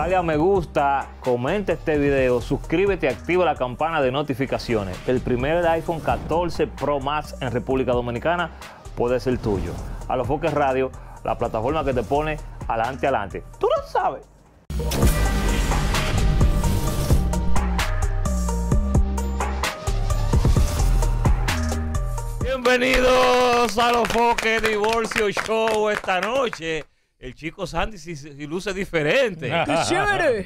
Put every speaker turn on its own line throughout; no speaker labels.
dale a me gusta, comenta este video, suscríbete y activa la campana de notificaciones. El primer iPhone 14 Pro Max en República Dominicana puede ser tuyo. Alofoque Radio, la plataforma que te pone adelante. Tú lo sabes. Bienvenidos a Alofoque Divorcio Show esta noche. El chico Sandy si luce diferente.
¡Qué chévere!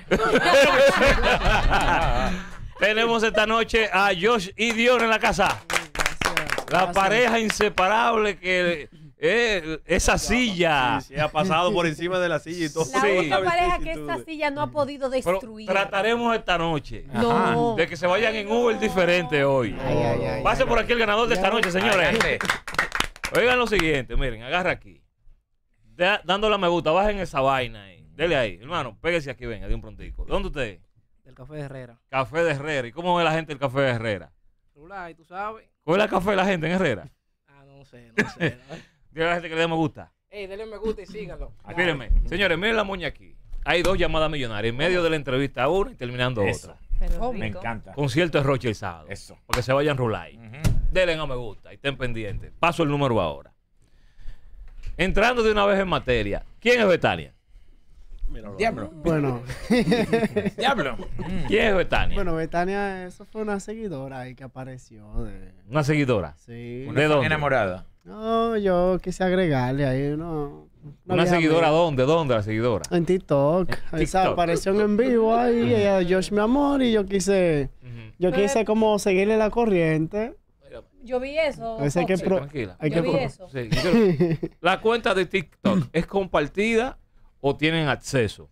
Tenemos esta noche a Josh y Dion en la casa. La pareja inseparable que esa silla.
Sí, ha pasado por encima de la silla y todo.
La única pareja que esta silla no ha podido destruir.
Pero trataremos esta noche
No.
de que se vayan en Uber diferente hoy. Pase por aquí el ganador de esta noche, señores. Oigan lo siguiente, miren, agarra aquí. Dándole a me gusta, bajen esa vaina ahí. Dele ahí, hermano, pégase aquí, venga, de un prontico. ¿Dónde usted es?
Del Café de Herrera.
Café de Herrera. ¿Y cómo ve la gente el Café de Herrera?
Rulay, tú sabes.
¿Cuál es el café de la gente en Herrera?
No sé. Dile
Dile a la gente que le dé me gusta.
denle me gusta y síganlo.
Mírenme, señores, miren la moña aquí. Hay dos llamadas millonarias en medio de la entrevista una y terminando otra.
Pero
Me
rico.
encanta.
Concierto de Roche el sábado.
Eso.
Porque se vayan Rulay. Denle a me gusta y estén pendientes. Paso el número ahora. Entrando de una vez en materia. ¿Quién es Betania?
Diablo.
Bueno,
Diablo.
¿Quién es Betania?
bueno, Betania, eso fue una seguidora ahí que apareció
Una seguidora.
Sí.
¿De dónde?
Enamorada.
No, yo quise agregarle ahí una
¿Una
vieja
seguidora
amiga.
dónde? ¿Dónde la seguidora?
En TikTok.
En
Esa
TikTok.
apareció en vivo ahí, ella, Josh, mi amor, y yo quise como seguirle la corriente.
Yo vi eso.
Ese hay que
Jorge.
pro-
Tranquila.
hay
Yo
que
vi
pro-
eso.
Sí, ¿la cuenta de TikTok es compartida o tienen acceso?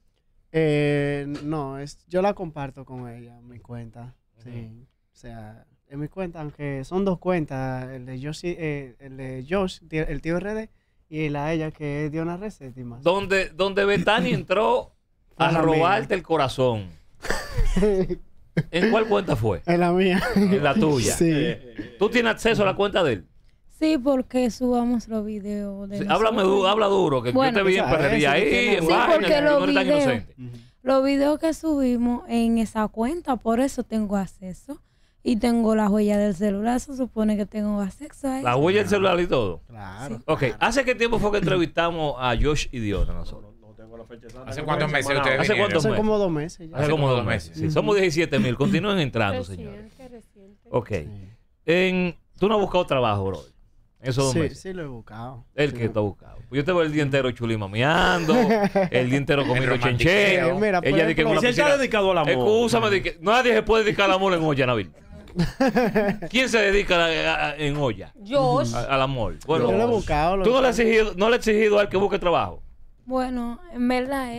No, yo la comparto con ella, mi cuenta. Sí. O sea, en mi cuenta, aunque son dos cuentas, el de Josh, el tío RD, y la de ella que es Diona Resétima.
Donde Betania entró a
A la
robarte el corazón. ¿En cuál cuenta fue?
Es la mía.
En la tuya.
Sí.
¿Tú tienes acceso a la cuenta de él?
Sí, porque subamos los videos de
Sí,
nosotros.
habla duro, que
Bueno,
yo te vi en
o sea,
perrería
eso,
ahí, en
Sí,
vaina,
porque
que tú
los
no eres tan
videos,
inocente.
los videos que subimos en esa cuenta, por eso tengo acceso. Y tengo la huella del celular, se supone que tengo acceso a eso.
La huella del celular y todo.
Claro.
Ok, ¿hace qué tiempo fue que entrevistamos a Josh y Diona nosotros?
¿Hace cuántos meses ustedes
¿Hace
vinieron?
cuántos
Hace
meses?
como 2 meses ya.
Hace como 2 meses. Sí, somos 17,000. Continúen entrando, señores.
Reciente.
Ok.
Sí.
Tú no has buscado trabajo, bro. Esos 2
Sí,
meses.
sí lo he buscado.
El
Sí.
que está buscado. Pues yo te veo el día entero chulimameando, el día entero comiendo
romantiqueo.
chenchen.
Mira, por
Ella dice que en
ejemplo,
una
Si él está
piscina.
dedicado al amor.
Excúsame, nadie se puede dedicar al amor en olla, Nabil. ¿Quién se dedica en olla?
Josh.
Al amor. Bueno,
Yo lo he buscado.
¿tú no le has exigido a él que busque trabajo?
Bueno, en verdad,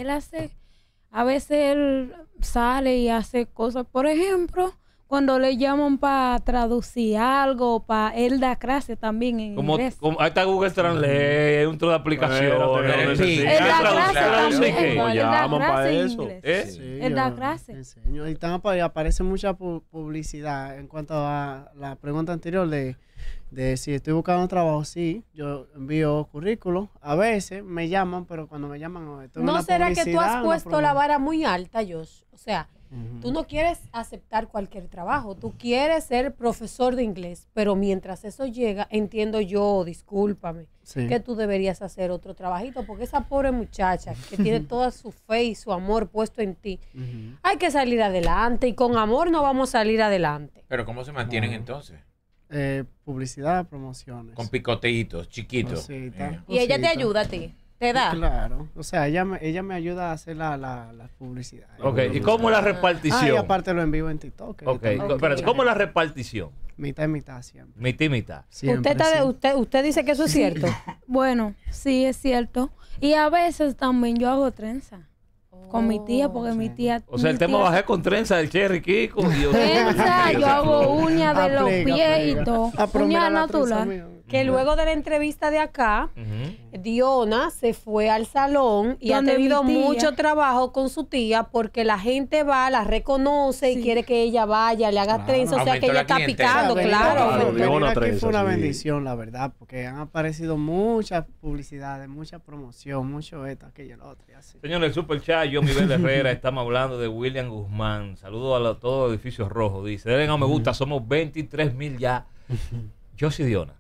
a veces él sale y hace cosas. Por ejemplo, cuando le llaman para traducir algo, él da clase también en inglés.
Ahí está Google Translate, hay un trozo de aplicaciones.
Sí.
Él da
Traducir,
clase
traducir,
también.
¿qué?
Él da
llaman
clase
para
en
eso.
inglés.
¿Eh?
Sí,
Él da
yo
clase.
enseño. Y aparece mucha publicidad en cuanto a la pregunta anterior de si estoy buscando trabajo. Sí, yo envío currículos. A veces me llaman, pero cuando me llaman estoy en
¿No
una
será que tú
publicidad,
has
una
puesto la
promo-
vara muy alta, Josh? O sea, tú no quieres aceptar cualquier trabajo. Tú quieres ser profesor de inglés. Pero mientras eso llega, entiendo yo, discúlpame,
Sí.
que tú deberías hacer otro trabajito. Porque esa pobre muchacha que tiene toda su fe y su amor puesto en ti,
Ujú.
hay que salir adelante. Y con amor no vamos a salir adelante.
Pero ¿cómo se mantienen entonces?
Publicidad, promociones.
Con picoteitos, chiquitos.
Cosita,
Y ella te
cosita.
ayuda a ti. Te da.
Claro. O sea, ella me ayuda a hacer la publicidad.
Ok, ¿y cómo es la
Ah, y
repartición?
aparte lo envío en TikTok. que
Ok,
también-
espérate, ¿cómo es la repartición?
Mitad y mitad siempre.
Mitad y mitad.
Siempre,
Usted dice que eso es cierto.
Bueno, sí, es cierto. Y a veces también yo hago trenza con mi tía, porque mi tía...
O sea, el tema bajé con trenza del Cherry Kiko. Y
Trenza, yo hago uñas de los
Aplica,
pies y
aplica.
todo.
Ah, pero mira
Uñas
la trenza
naturales.
mía.
que luego de la entrevista de acá, Diona se fue al salón y ha
Donde
tenido
mi tía.
mucho trabajo con su tía porque la gente va, la reconoce y quiere que ella vaya, le haga trenza, o sea que
Aumentó
ella
la
está
clientela.
picando, claro.
Claro,
Venir
Diona
aquí
trenza,
fue una
sí.
bendición, la verdad, porque han aparecido muchas publicidades, mucha promoción, mucho esto, aquello, lo otro y así.
Señor, el super chat, yo, Miguel Herrera, estamos hablando de William Guzmán. Saludos a todos los edificios rojos. Dice, denle a me gusta, somos 23,000 ya. Yo sí, Diona.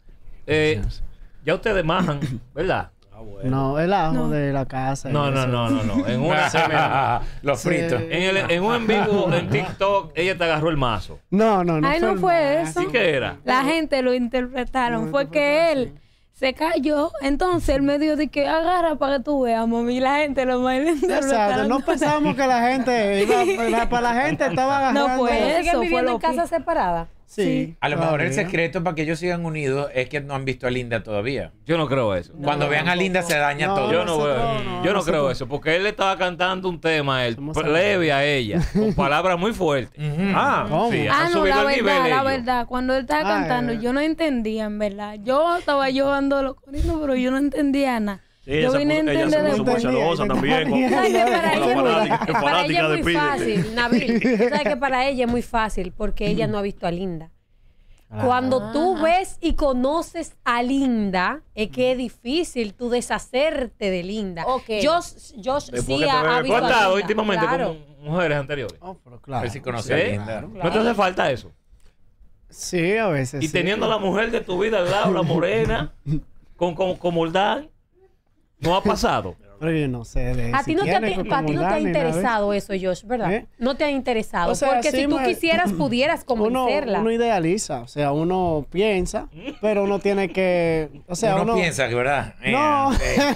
Ya ustedes majan, ¿verdad?
Ah, bueno.
No, el ajo
No.
de la casa. y
No.
eso.
En una
Los
Sí.
fritos.
en un en vivo en TikTok, ella te agarró el mazo.
No.
Ay, no fue
el
eso.
¿Sí que era?
La gente lo interpretaron.
No,
Fue que él
interpretaron,
se cayó. Entonces él me dijo de que agarra para que tú veas, mami. Y la gente lo más
Exacto,
interpretaron.
no pensábamos que la gente iba, para la gente estaba agarrando.
No fue
¿Pero
eso,
siguen
fue
viviendo
lo
en casas separadas?
Sí.
A lo mejor el
todavía.
secreto para que ellos sigan unidos es que no han visto a Linda todavía.
Yo no creo eso.
Cuando vean a Linda se daña
No,
todo.
Yo no,
nosotros
veo-
no,
yo no
nosotros-
creo eso, porque él le estaba cantando un tema, él
Somos
leve a ella, con palabras muy fuertes.
Ah,
¿Cómo?
Sí,
Ah,
han
no,
subido
la
el nivel
verdad, la
ellos.
verdad. Cuando él estaba
Ah,
cantando, yo no entendía, en verdad. Yo estaba llevando los coritos, pero yo no entendía nada.
sí,
yo vine a
ella
entender
se puso muy
después.
celosa también. con-
¿Sabes que para
con
ella,
la
para
fanática
ella
de
es muy
Pide.
fácil, Nabil? ¿Sabes que para ella es muy fácil? Porque ella no ha visto a Linda. Cuando tú ves y conoces a Linda, es que es difícil tú deshacerte de Linda.
Ok.
Josh
Después
sí
que te
ha
ve-
¿Tú
visto
has
a
estado
Linda.
íntimamente
Claro.
con mujeres anteriores?
Oh, pero
A
claro.
ver si conoce
¿Sí?
a Linda.
¿No te hace falta eso?
Sí, a veces.
Y
sí.
teniendo a la mujer de tu vida al lado, la morena, con Moldán, ¿no ha pasado?
Pero yo no sé de
A ti no te ha
comulgar ni nada de
interesado eso, Josh, ¿verdad?
¿Eh?
No te ha interesado.
O sea,
porque
sí
si tú
me-
quisieras, pudieras convencerla.
Uno idealiza, o sea, uno piensa, pero uno tiene que, o sea,
uno piensa que, ¿verdad?
No.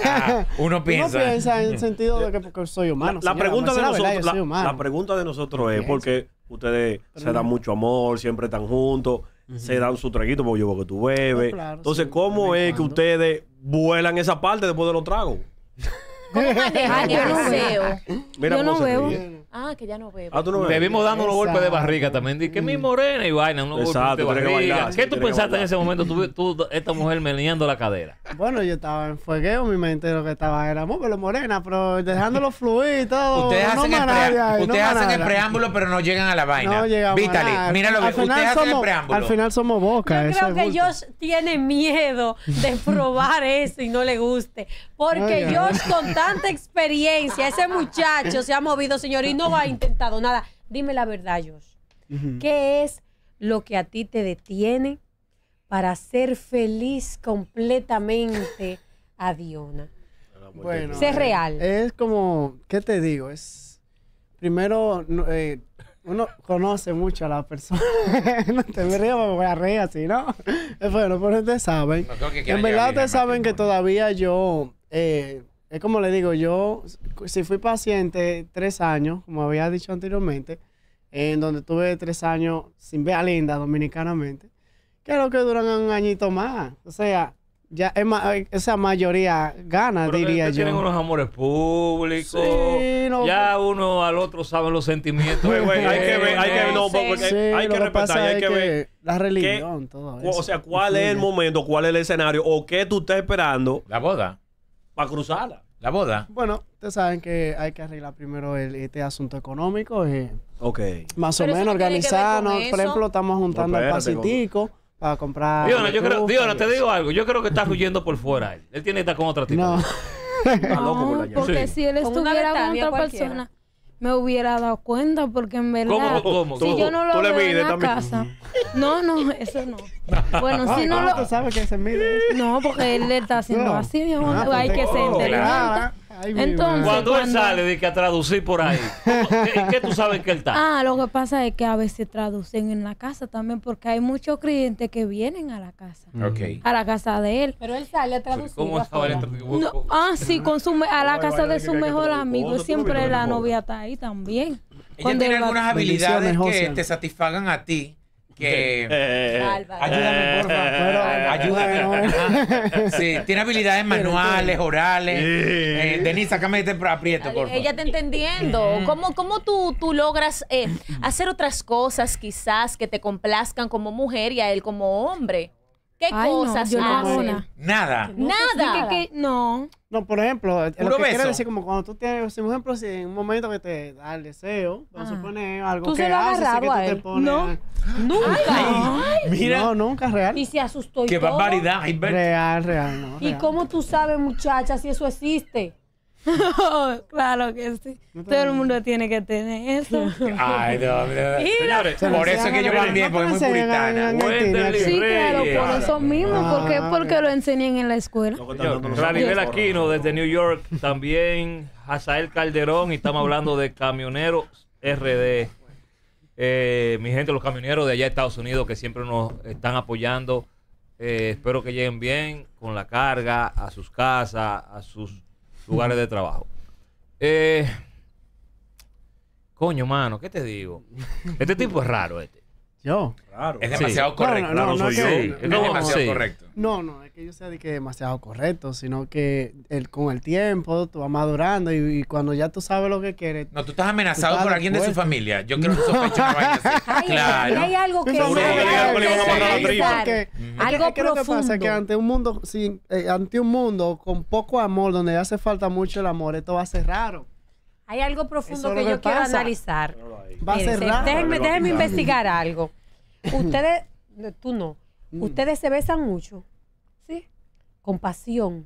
Uno piensa.
Uno piensa en el sentido de que porque soy humano.
La
señora,
pregunta de
vamos a decir la verdad,
nosotros,
yo soy humano.
la pregunta de nosotros es
Piensa.
porque ustedes se dan mucho amor, siempre están juntos, se dan su traguito porque yo veo que tú bebes.
Oh, claro,
Entonces,
sí,
¿cómo
de vez en
es que
cuando.
ustedes vuelan esa parte después de los tragos?
¿Cómo manejan
yo
el
no
deseo?
Mira
Yo
cómo
no
se
bebo.
ríe.
Ah, que ya no bebo.
Ah, tú no
Te
bebes.
vimos dando unos golpes de
Exacto.
barriga también. Di que mi morena y vaina, unos golpes
Exacto,
de
tiene que
barriga.
bailar, sí,
¿Qué tú
tiene que
pensaste en
bailar.
ese momento? Tú esta mujer meneando la cadera.
Bueno, yo estaba en fuegueo, mi mente lo que estaba era móvelo morena, pero dejándolo fluir y todo.
Ustedes
no
hacen, el,
más nadie ahí,
ustedes
más
hacen el
nada.
preámbulo, pero no llegan a la vaina.
No llegamos a
Vítali,
nada.
míralo
Al
bien.
final
Ustedes hacen el
somos-
preámbulo.
Al final somos boca.
Yo
eso
creo
es
que
bulto.
Josh tiene miedo de probar eso y no le guste. Porque
Oiga.
Josh, con tanta experiencia, ese muchacho se ha movido, señor, y no ha intentado nada. Dime la verdad, Josh.
Ujú.
¿Qué es lo que a ti te detiene para ser feliz completamente a Diona?
Bueno,
Sé real.
Es como, ¿qué te digo? Es primero uno conoce mucho a la persona. No te me río, me voy a reír así, ¿no? Es bueno, pero ustedes saben.
No creo que quieran
En verdad
llegar
ustedes
bien al
saben que
matrimonio.
todavía yo, es como le digo, yo si fui paciente 3 años, como había dicho anteriormente, en donde tuve 3 años sin ver a Linda dominicanamente, que es lo que duran un añito más. O sea, ya es esa mayoría gana,
Pero
diría
que
yo.
tienen unos amores públicos.
Sí, no,
ya uno al otro sabe los sentimientos.
Güey, hay que ver, hay que, no,
Sí.
porque
Sí,
hay
lo
que respetar
pasa
y hay
es
que ver.
la religión, todo eso.
O sea, ¿cuál es el
influye.
momento, cuál es el escenario o qué tú estás esperando
La boda.
para cruzarla?
La boda.
Bueno, ustedes saben que hay que arreglar primero este asunto económico.
Ok.
Más o
Pero eso
menos
no tiene que ver con
organizarnos. Por
eso.
ejemplo, estamos juntando
No,
al
espérate,
pasitico para comprar.
Diona, yo creo,
estufa
Diona,
y
te
eso.
digo algo. Yo creo que está huyendo por fuera él. Él tiene que estar con otra tipa.
No.
Está loco por la
No,
llave.
porque
Sí.
si él
Con una
estuviera con
Betania
otra
cualquiera.
persona, me hubiera dado cuenta, porque en verdad,
¿Cómo?
si yo no lo
Tú le
veo en
mides
la
también.
casa, no, eso no. Bueno, si
Ay,
no
¿cómo
lo,
tú sabes que se mide eso?
no, porque él le está haciendo
No.
así, mi amor,
Ah, pues
hay
te-
que ser
oh,
inteligente.
claro. Ay, mi
Entonces,
madre.
Cuando él
cuando-
sale de que a traducir por ahí, ¿qué tú sabes que él está?
Ah, lo que pasa es que a veces traducen en la casa también, porque hay muchos clientes que vienen a la casa,
Ok.
a la casa de él.
Pero él sale a traducir.
¿Cómo sabe
afuera.
No, sí, a la casa de su mejor amigo.
tú no
Siempre
vienes
la
de moda.
novia está ahí también.
Ella
Cuando
tiene
él va-
algunas habilidades
Bendiciones,
que
José.
te satisfagan a ti. Que
Bárbaro.
ayúdame, por favor.
Pero,
Ayúdame.
bueno,
Ajá. Sí, tiene habilidades manuales, orales. Denise, sácame este aprieto, por favor.
Ella está entendiendo. ¿Cómo tú logras hacer otras cosas quizás que te complazcan como mujer y a él como hombre? ¿Qué
Ay, no,
cosas
yo no hago
hacen?
nada.
Nada.
Nada.
No.
No, por ejemplo, lo
Puro
que quiere
beso.
decir como cuando tú tienes, si, por ejemplo, si en un momento que te da el deseo, vamos a
Ajá.
suponer algo
¿Tú
que
se lo has
haces y
agarrado
que tú
a
te
él?
pones...
No.
Nunca.
Mira,
No, nunca real.
Y se asustó y
qué
todo.
barbaridad. Gilberto.
Real, no.
¿Y
real.
cómo tú sabes, muchacha, si eso existe?
Claro que sí.
No te
Todo el
lo-
mundo tiene que tener eso.
Ay, no,
Señores,
por eso es que ellos van bien, porque es muy puritana.
Cuéntenle.
Sí, claro,
Reyes.
por eso mismo. ¿Por qué?
Ah,
Porque lo enseñan en la escuela.
Lo que están dando los
Claribel
ojos.
Aquino desde New York, también Hazael Calderón, y estamos hablando de Camioneros RD. Mi gente, los camioneros de allá de Estados Unidos que siempre nos están apoyando. Espero que lleguen bien con la carga a sus casas, a sus lugares de trabajo. Coño, mano, ¿qué te digo? Este tipo es raro, este.
Yo.
Claro.
Es demasiado
Sí.
correcto.
No,
soy
es
yo.
que-
Es demasiado
Sí.
correcto.
No, es que yo sea de que demasiado correcto, sino que con el tiempo tú vas madurando y cuando ya tú sabes lo que quieres.
No, tú estás amenazado
Tú estás
por alguien de su
dispuesto.
familia. Yo creo que sospecho una vaina así.
Ay,
Claro.
hay algo que
Seguro
no
que
hay
le
que
iban a amarrar la tripa.
analizar. Algo
Es que lo que pasa es que
profundo.
ante un mundo ante un mundo con poco amor, donde hace falta mucho el amor, esto va a ser raro.
Hay algo
Eso
profundo
es
que
lo
yo
que
quiero
pasa.
analizar.
Va a ser
Espérense,
raro.
déjenme investigar algo. Ustedes, tú no. Ustedes se besan mucho.
Sí.
Con pasión.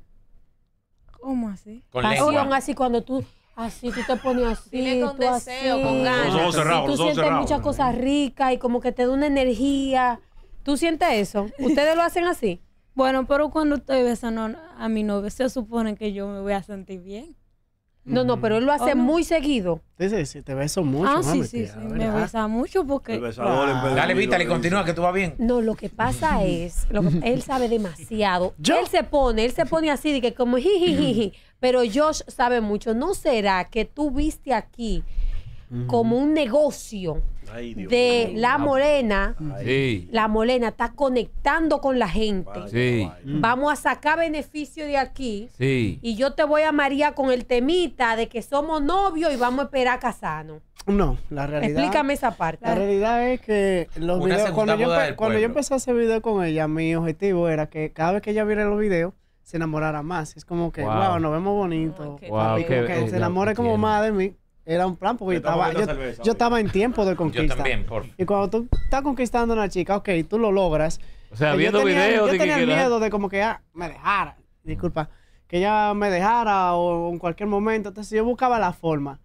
¿Cómo así?
Con
Pasión
lengua.
así cuando tú te pones así.
Dile con
tú
deseo,
así.
con ganas.
Los ojos cerrados,
Y tú
los ojos
sientes
cerrados.
muchas cosas ricas y como que te da una energía. ¿Tú sientes eso? ¿Ustedes lo hacen así?
Bueno, pero cuando estoy besando a mi novio, se supone que yo me voy a sentir bien.
No, pero él lo hace
¿O no?
muy seguido.
Sí, te beso mucho.
Sí,
mami,
sí,
tía,
me
¿verdad?
besa mucho
El
porque...
besador en vez de
Dale,
amigo,
Vítale,
le
continúa, que tú vas bien.
No, lo que pasa es, él sabe demasiado.
¿Yo?
Él se pone así de que como jijijiji, pero Josh sabe mucho. ¿No será que tú viste aquí como un negocio
Ay, Dios
de
mío.
la morena?
Sí,
La morena está conectando con la gente.
Vaya,
sí,
vaya.
Vamos a sacar beneficio de aquí.
sí.
Y yo te voy a marear con el temita de que somos novios y vamos a esperar a casarnos.
No, la realidad.
Explícame esa parte.
La realidad es que los
Una
videos,
segunda boda del
cuando yo
pueblo.
empecé a hacer videos con ella, mi objetivo era que cada vez que ella viera los videos, se enamorara más. Es como que,
Wow.
wow, nos vemos bonito.
Ay, qué
Wow,
y como que se enamore como
entiendo.
más de mí. Era un plan, porque
Te estamos viendo cerveza,
yo
oye.
estaba en tiempo de
Yo
conquista.
también, por
Y cuando tú estás conquistando a una chica, ok, tú lo logras.
O sea,
Que
viendo videos
yo
de
tenía el
la-
miedo de como que me dejara. Disculpa. Que ella me dejara o en cualquier momento. Entonces yo buscaba la forma.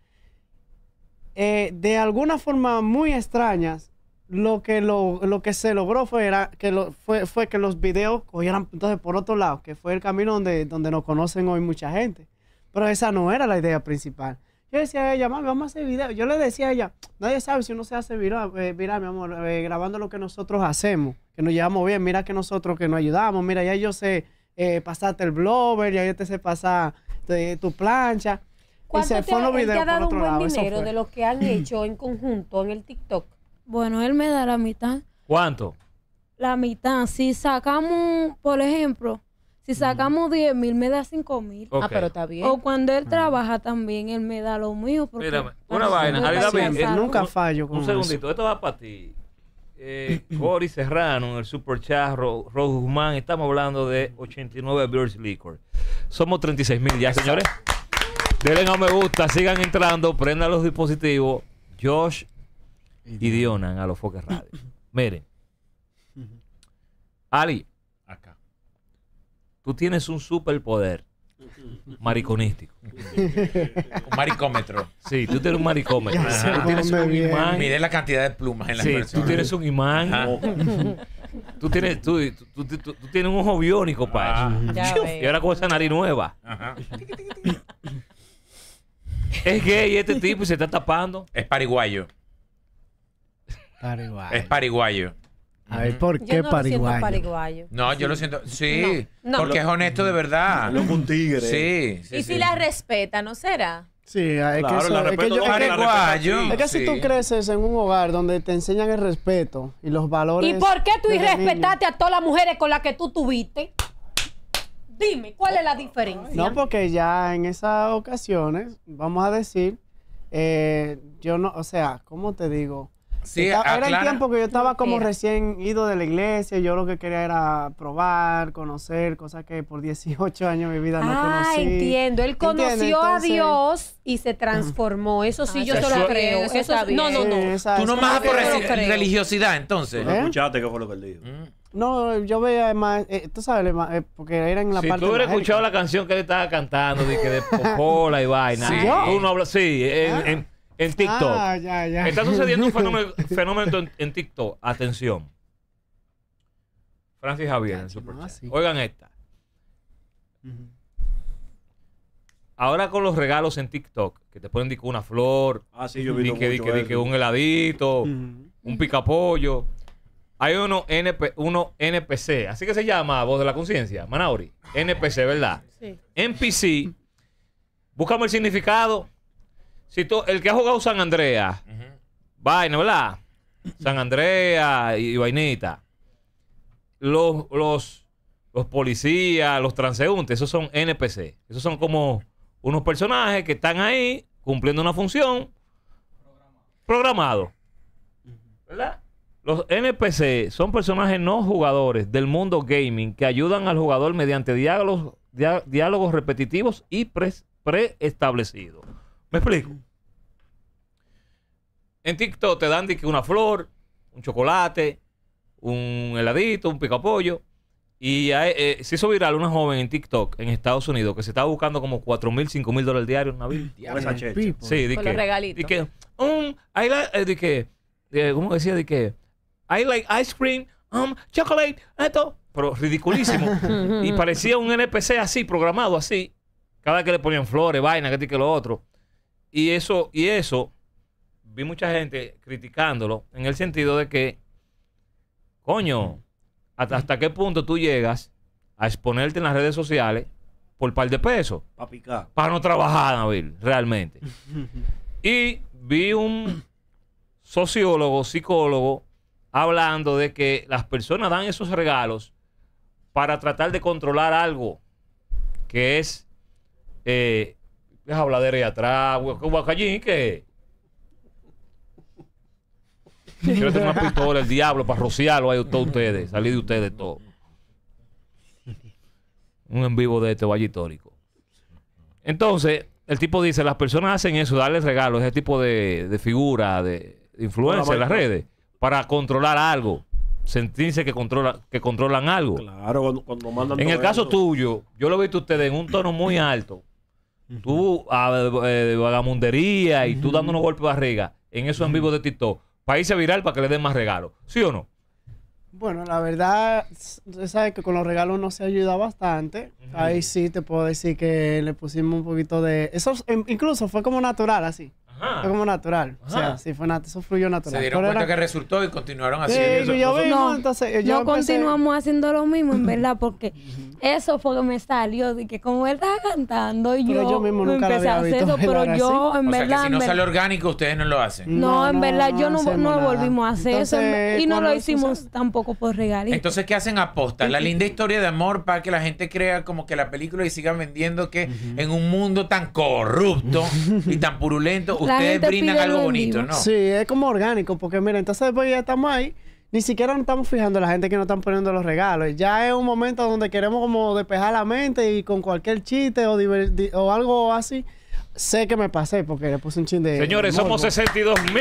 De alguna forma muy extrañas, lo que se logró fue que los videos cogieran entonces por otro lado, que fue el camino donde nos conocen hoy mucha gente. Pero esa no era la idea principal. Yo decía a ella, mami, vamos a hacer videos. Yo le decía a ella, nadie sabe si uno se hace viral, mi amor, grabando lo que nosotros hacemos, que nos llevamos bien. Mira que nosotros que nos ayudamos. Mira, ya yo sé pasarte el blower, ya yo te sé pasar tu plancha. Y
¿Cuánto
se fue los
él te
videos
ha dado
por
un
otro
buen
lado. Eso
dinero
fue.
de lo que han hecho en conjunto en el TikTok?
Bueno, él me da la mitad.
¿Cuánto?
La mitad. Si sacamos, por ejemplo, si sacamos 10,000, me da 5,000.
Ok.
Ah, pero está bien.
O cuando él trabaja también, él me da lo mío. Porque
Mírame,
para
una vaina,
poder
Alida,
pasar.
ven,
Nunca fallo con
Un
eso.
segundito, esto va para ti. Cory Serrano, en el Super Chat, Rose Guzmán, estamos hablando de 89 Beers Liquor. Somos 36,000 ya, señores. Denle a me gusta, sigan entrando, prendan los dispositivos. Josh y Dionan a los Foques Radio. Miren, Ali,
acá.
tú tienes un superpoder mariconístico.
Un maricómetro.
Sí, tú tienes un maricómetro.
Ya sé
Tú tienes
dónde
un
viene.
imán.
Mide la cantidad de plumas en la
Sí,
persona.
tú tienes un imán.
Ajá.
Tú tienes un ojo biónico para eso.
Ya
Y
veo.
ahora con esa nariz nueva.
Ajá.
Es gay este tipo y se está tapando.
Es pariguayo.
Paraguay.
Es pariguayo.
A ver, ¿por
Yo
qué
no lo siento
Paraguay?
paraguayo.
No, yo lo siento. Sí,
No, no.
porque es honesto de verdad.
Loco, un tigre.
Sí, sí,
Y
sí.
si la respeta, ¿no será?
Sí, es que
Claro,
eso-
la
es que
respeto,
yo-
no,
es que-
la
Pariguayo.
respeto,
es que si
Sí.
tú creces en un hogar donde te enseñan el respeto y los valores.
¿Y por qué tú
desde
irrespetaste a todas las mujeres con las que tú tuviste? Dime, ¿cuál es la diferencia?
niño. No, porque ya en esas ocasiones, vamos a decir, yo no, o sea, ¿cómo te digo?
Sí,
Era el
aclara.
tiempo que yo estaba como
Mira.
recién ido de la iglesia. Yo lo que quería era probar, conocer, cosas que por 18 años de mi vida no conocí.
Entiendo. Él
¿Entiendes?
conoció a
Entonces-
Dios y se transformó. Eso sí, yo
eso
se lo
está
creo.
bien, eso
Eso
está
sí- no, no,
Sí,
no.
esa-
Tú no
esa-
más por
yo lo creo.
religiosidad, entonces.
¿No
¿Eh?
escuchaste qué fue lo que él dijo?
No, yo veía más, tú sabes, porque era en la
Si
parte
tú hubieras
evangélica.
escuchado la canción que él estaba cantando, de que de Popola y vaina.
Sí.
Tú no hablas, sí, en TikTok.
Ah, ya.
Está sucediendo un fenómeno en TikTok. Atención. Francis Javier en Superchat.
no, sí.
Oigan esta.
Ujú.
Ahora con los regalos en TikTok, que te ponen una flor,
Ah, sí, yo vi
di que un heladito,
Ujú.
un picapollo. Hay uno NPC, así que se llama Voz de la Conciencia, Manauri. NPC, ¿verdad?
Sí.
NPC, búscame el significado. Si el que ha jugado San Andreas, vaina, ¿verdad? San Andreas y vainita. Los policías, los transeúntes, esos son NPC. Esos son como unos personajes que están ahí cumpliendo una función programado. ¿Verdad? Los NPC son personajes no jugadores del mundo gaming que ayudan al jugador mediante diálogos repetitivos y preestablecidos. ¿Me explico? En TikTok te dan de que una flor, un chocolate, un heladito, un picapollo. Y se hizo viral una joven en TikTok en Estados Unidos que se estaba buscando como $4,000, $5,000 diarios, Nabil.
Con esa checha.
People.
Sí, de
Con
que,
los regalitos.
de que, ¿cómo decía? De que, I like ice cream, chocolate, esto. Pero ridiculísimo. Y parecía un NPC así, programado así. Cada vez que le ponían flores, vaina, que lo otro. Y eso, vi mucha gente criticándolo en el sentido de que, coño, ¿hasta qué punto tú llegas a exponerte en las redes sociales por par de pesos?
Para picar.
Para no trabajar, Nabil, realmente. Y vi un sociólogo, psicólogo, hablando de que las personas dan esos regalos para tratar de controlar algo que es habladera ahí atrás, guacallín, que quiero tener una pistola, el diablo, para rociarlo ahí todos ustedes, salir de ustedes todo. Un en vivo de este Valle Histórico. Entonces, el tipo dice, las personas hacen eso, darles regalos, ese tipo de figura, de influencia en las redes, para controlar algo, sentirse que controlan algo.
Claro, cuando mandan
En el
todo
caso
eso.
tuyo, yo lo he visto a ustedes en un tono muy alto. Tú, de vagamundería y tú dando unos golpes de barriga en eso en vivo de TikTok, para irse viral para que le den más regalos. ¿Sí o no?
Bueno, la verdad, usted sabe que con los regalos uno se ayuda bastante. Ahí sí te puedo decir que le pusimos un poquito de... Eso incluso fue como natural, así.
Ajá.
Fue como natural. O sea,
Ajá.
sí, eso fluyó natural.
Se dieron
Pero
cuenta
era-
que resultó y continuaron
Sí,
haciendo eso.
yo vi,
No,
entonces yo
no
empecé-
continuamos haciendo lo mismo, en verdad, porque eso fue que me salió, de que como él estaba cantando, y
Pero yo mismo nunca lo
empecé a
había
hacer
visto
eso, pero
bailar
yo, en
O sea que
verdad,
si
en
no
verdad-
sale orgánico, ustedes no lo hacen.
no, en verdad, yo no
hacemos nada.
volvimos a hacer eso,
Entonces,
y no
cuando
lo
eso
hicimos
sale-
tampoco por regalito.
Entonces, ¿qué hacen aposta? La linda historia de amor para que la gente crea como que la película y sigan vendiendo que en un mundo tan corrupto y tan purulento,
La
ustedes
gente
brindan
pide
algo
lo
bonito,
vivo.
¿no?
Sí, es como orgánico, porque mira, entonces pues ya estamos ahí, ni siquiera nos estamos fijando en la gente que nos están poniendo los regalos. Ya es un momento donde queremos como despejar la mente y con cualquier chiste o algo así, sé que me pasé porque le puse un chin de...
Señores,
morbo.
somos 62,000.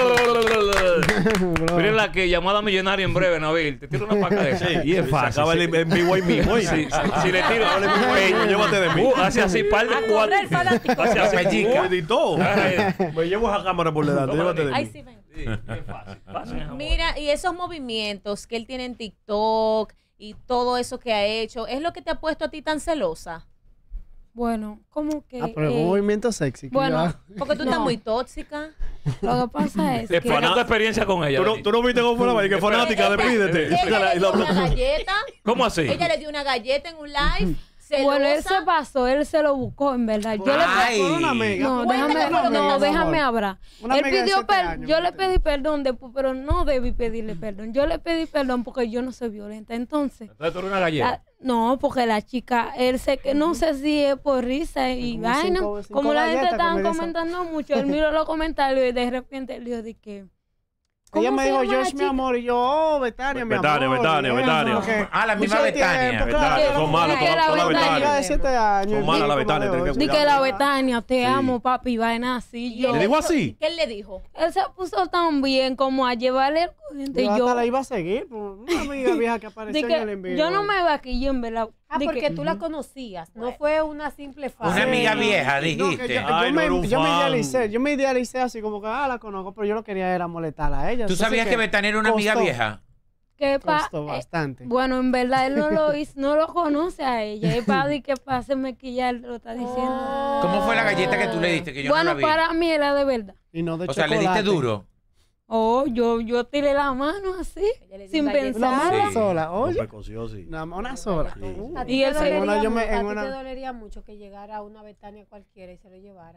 Bro.
Miren la que llamada millonaria en breve, Nabil. Te tiro una paca de esa. Y es
Se
fácil.
acaba el en vivo ahí mismo.
Sí, si le tiro,
Llévate de mí.
hace así, par de cuatro. Hace así,
Pellica.
Editó. Me llevo esa cámara por delante. Llévate de
Ay,
mí.
sí, ven.
Sí, es fácil. Pasen, amor.
Mira, y esos movimientos que él tiene en TikTok y todo eso que ha hecho, ¿es lo que te ha puesto a ti tan celosa?
Bueno, como que...
Pero un movimiento sexy. que yo
bueno,
hago.
Porque tú estás
No.
muy tóxica.
lo que pasa es que...
Explica tu experiencia con ella.
¿Tú no viste cómo fue la vaina? Que fanática, despídete.
Ella le dio una galleta.
¿Cómo así?
Ella le dio una galleta en un live.
Bueno, él se
celosa.
pasó, él se lo buscó, en verdad. Yo le
Ay.
Por una amiga.
No,
Cuéntame
déjame,
por lo
no,
menos,
déjame
amor.
hablar.
Una
Él
amiga de
pidió
7 años,
yo le
fíjate.
pedí perdón después, pero no debí pedirle perdón. Yo le pedí perdón porque yo no soy violenta. Entonces,
Entonces tú eres una galleta.
no, porque la chica, él sé que no sé si es por risa y
Como
vaina.
cinco
Como la gente
galletas que
estaba
me dicen.
comentando mucho, él miró los comentarios y de repente él dijo de que
Ella
¿Cómo
me
se
dijo,
llama la
Josh, mi
chica?
amor. Y yo, oh, Betania, mi
Betania,
amor.
Betania,
Y eso,
Betania.
porque
Ah, la misma
mucho
Betania.
tiempo,
Betania,
claro.
son malas
Era
todas las
Betania.
Amiga de
Betania.
7 años.
Son malas las Betania, tienen que
Di
cuidar.
que la Betania, te
Sí.
amo, papi, vaina así. Yo,
¿Le digo así?
¿Qué él le dijo?
él se puso tan bien como a llevarle el corriente. Y
Yo
yo,
hasta la iba a seguir. Pues, una amiga vieja que
di
apareció
que
en el envío.
yo no me vaquillé, en verdad.
Ah,
Di
porque
que-
tú la conocías. No fue una simple fan.
Una amiga
no.
vieja,
No, que
dijiste.
Ay, no era un
yo
fan.
me idealicé así como que, la conozco, pero yo lo quería era molestar a ella.
¿Tú sabías que Betania era una amiga
costó.
vieja?
que
Costó bastante.
bueno, en verdad él no lo hizo, no lo conoce a ella. Es para que pase maquillar, lo está diciendo.
¿Cómo fue la galleta que tú le diste? Que yo
Bueno,
no la vi.
para mí era de verdad.
Y no de
O sea, le
chocolate.
diste duro.
Oh, yo tiré la mano así,
Ella le dio
sin
un galletazo.
Una
pensar.
mano
Sí.
sola,
No,
oye.
precoció, sí.
Una sola.
¿A ti
Y
te
él se-
dolería
Bueno, yo me-
mu-
en
a ti
una-
te dolería mucho que llegara una Betania cualquiera y se lo llevara?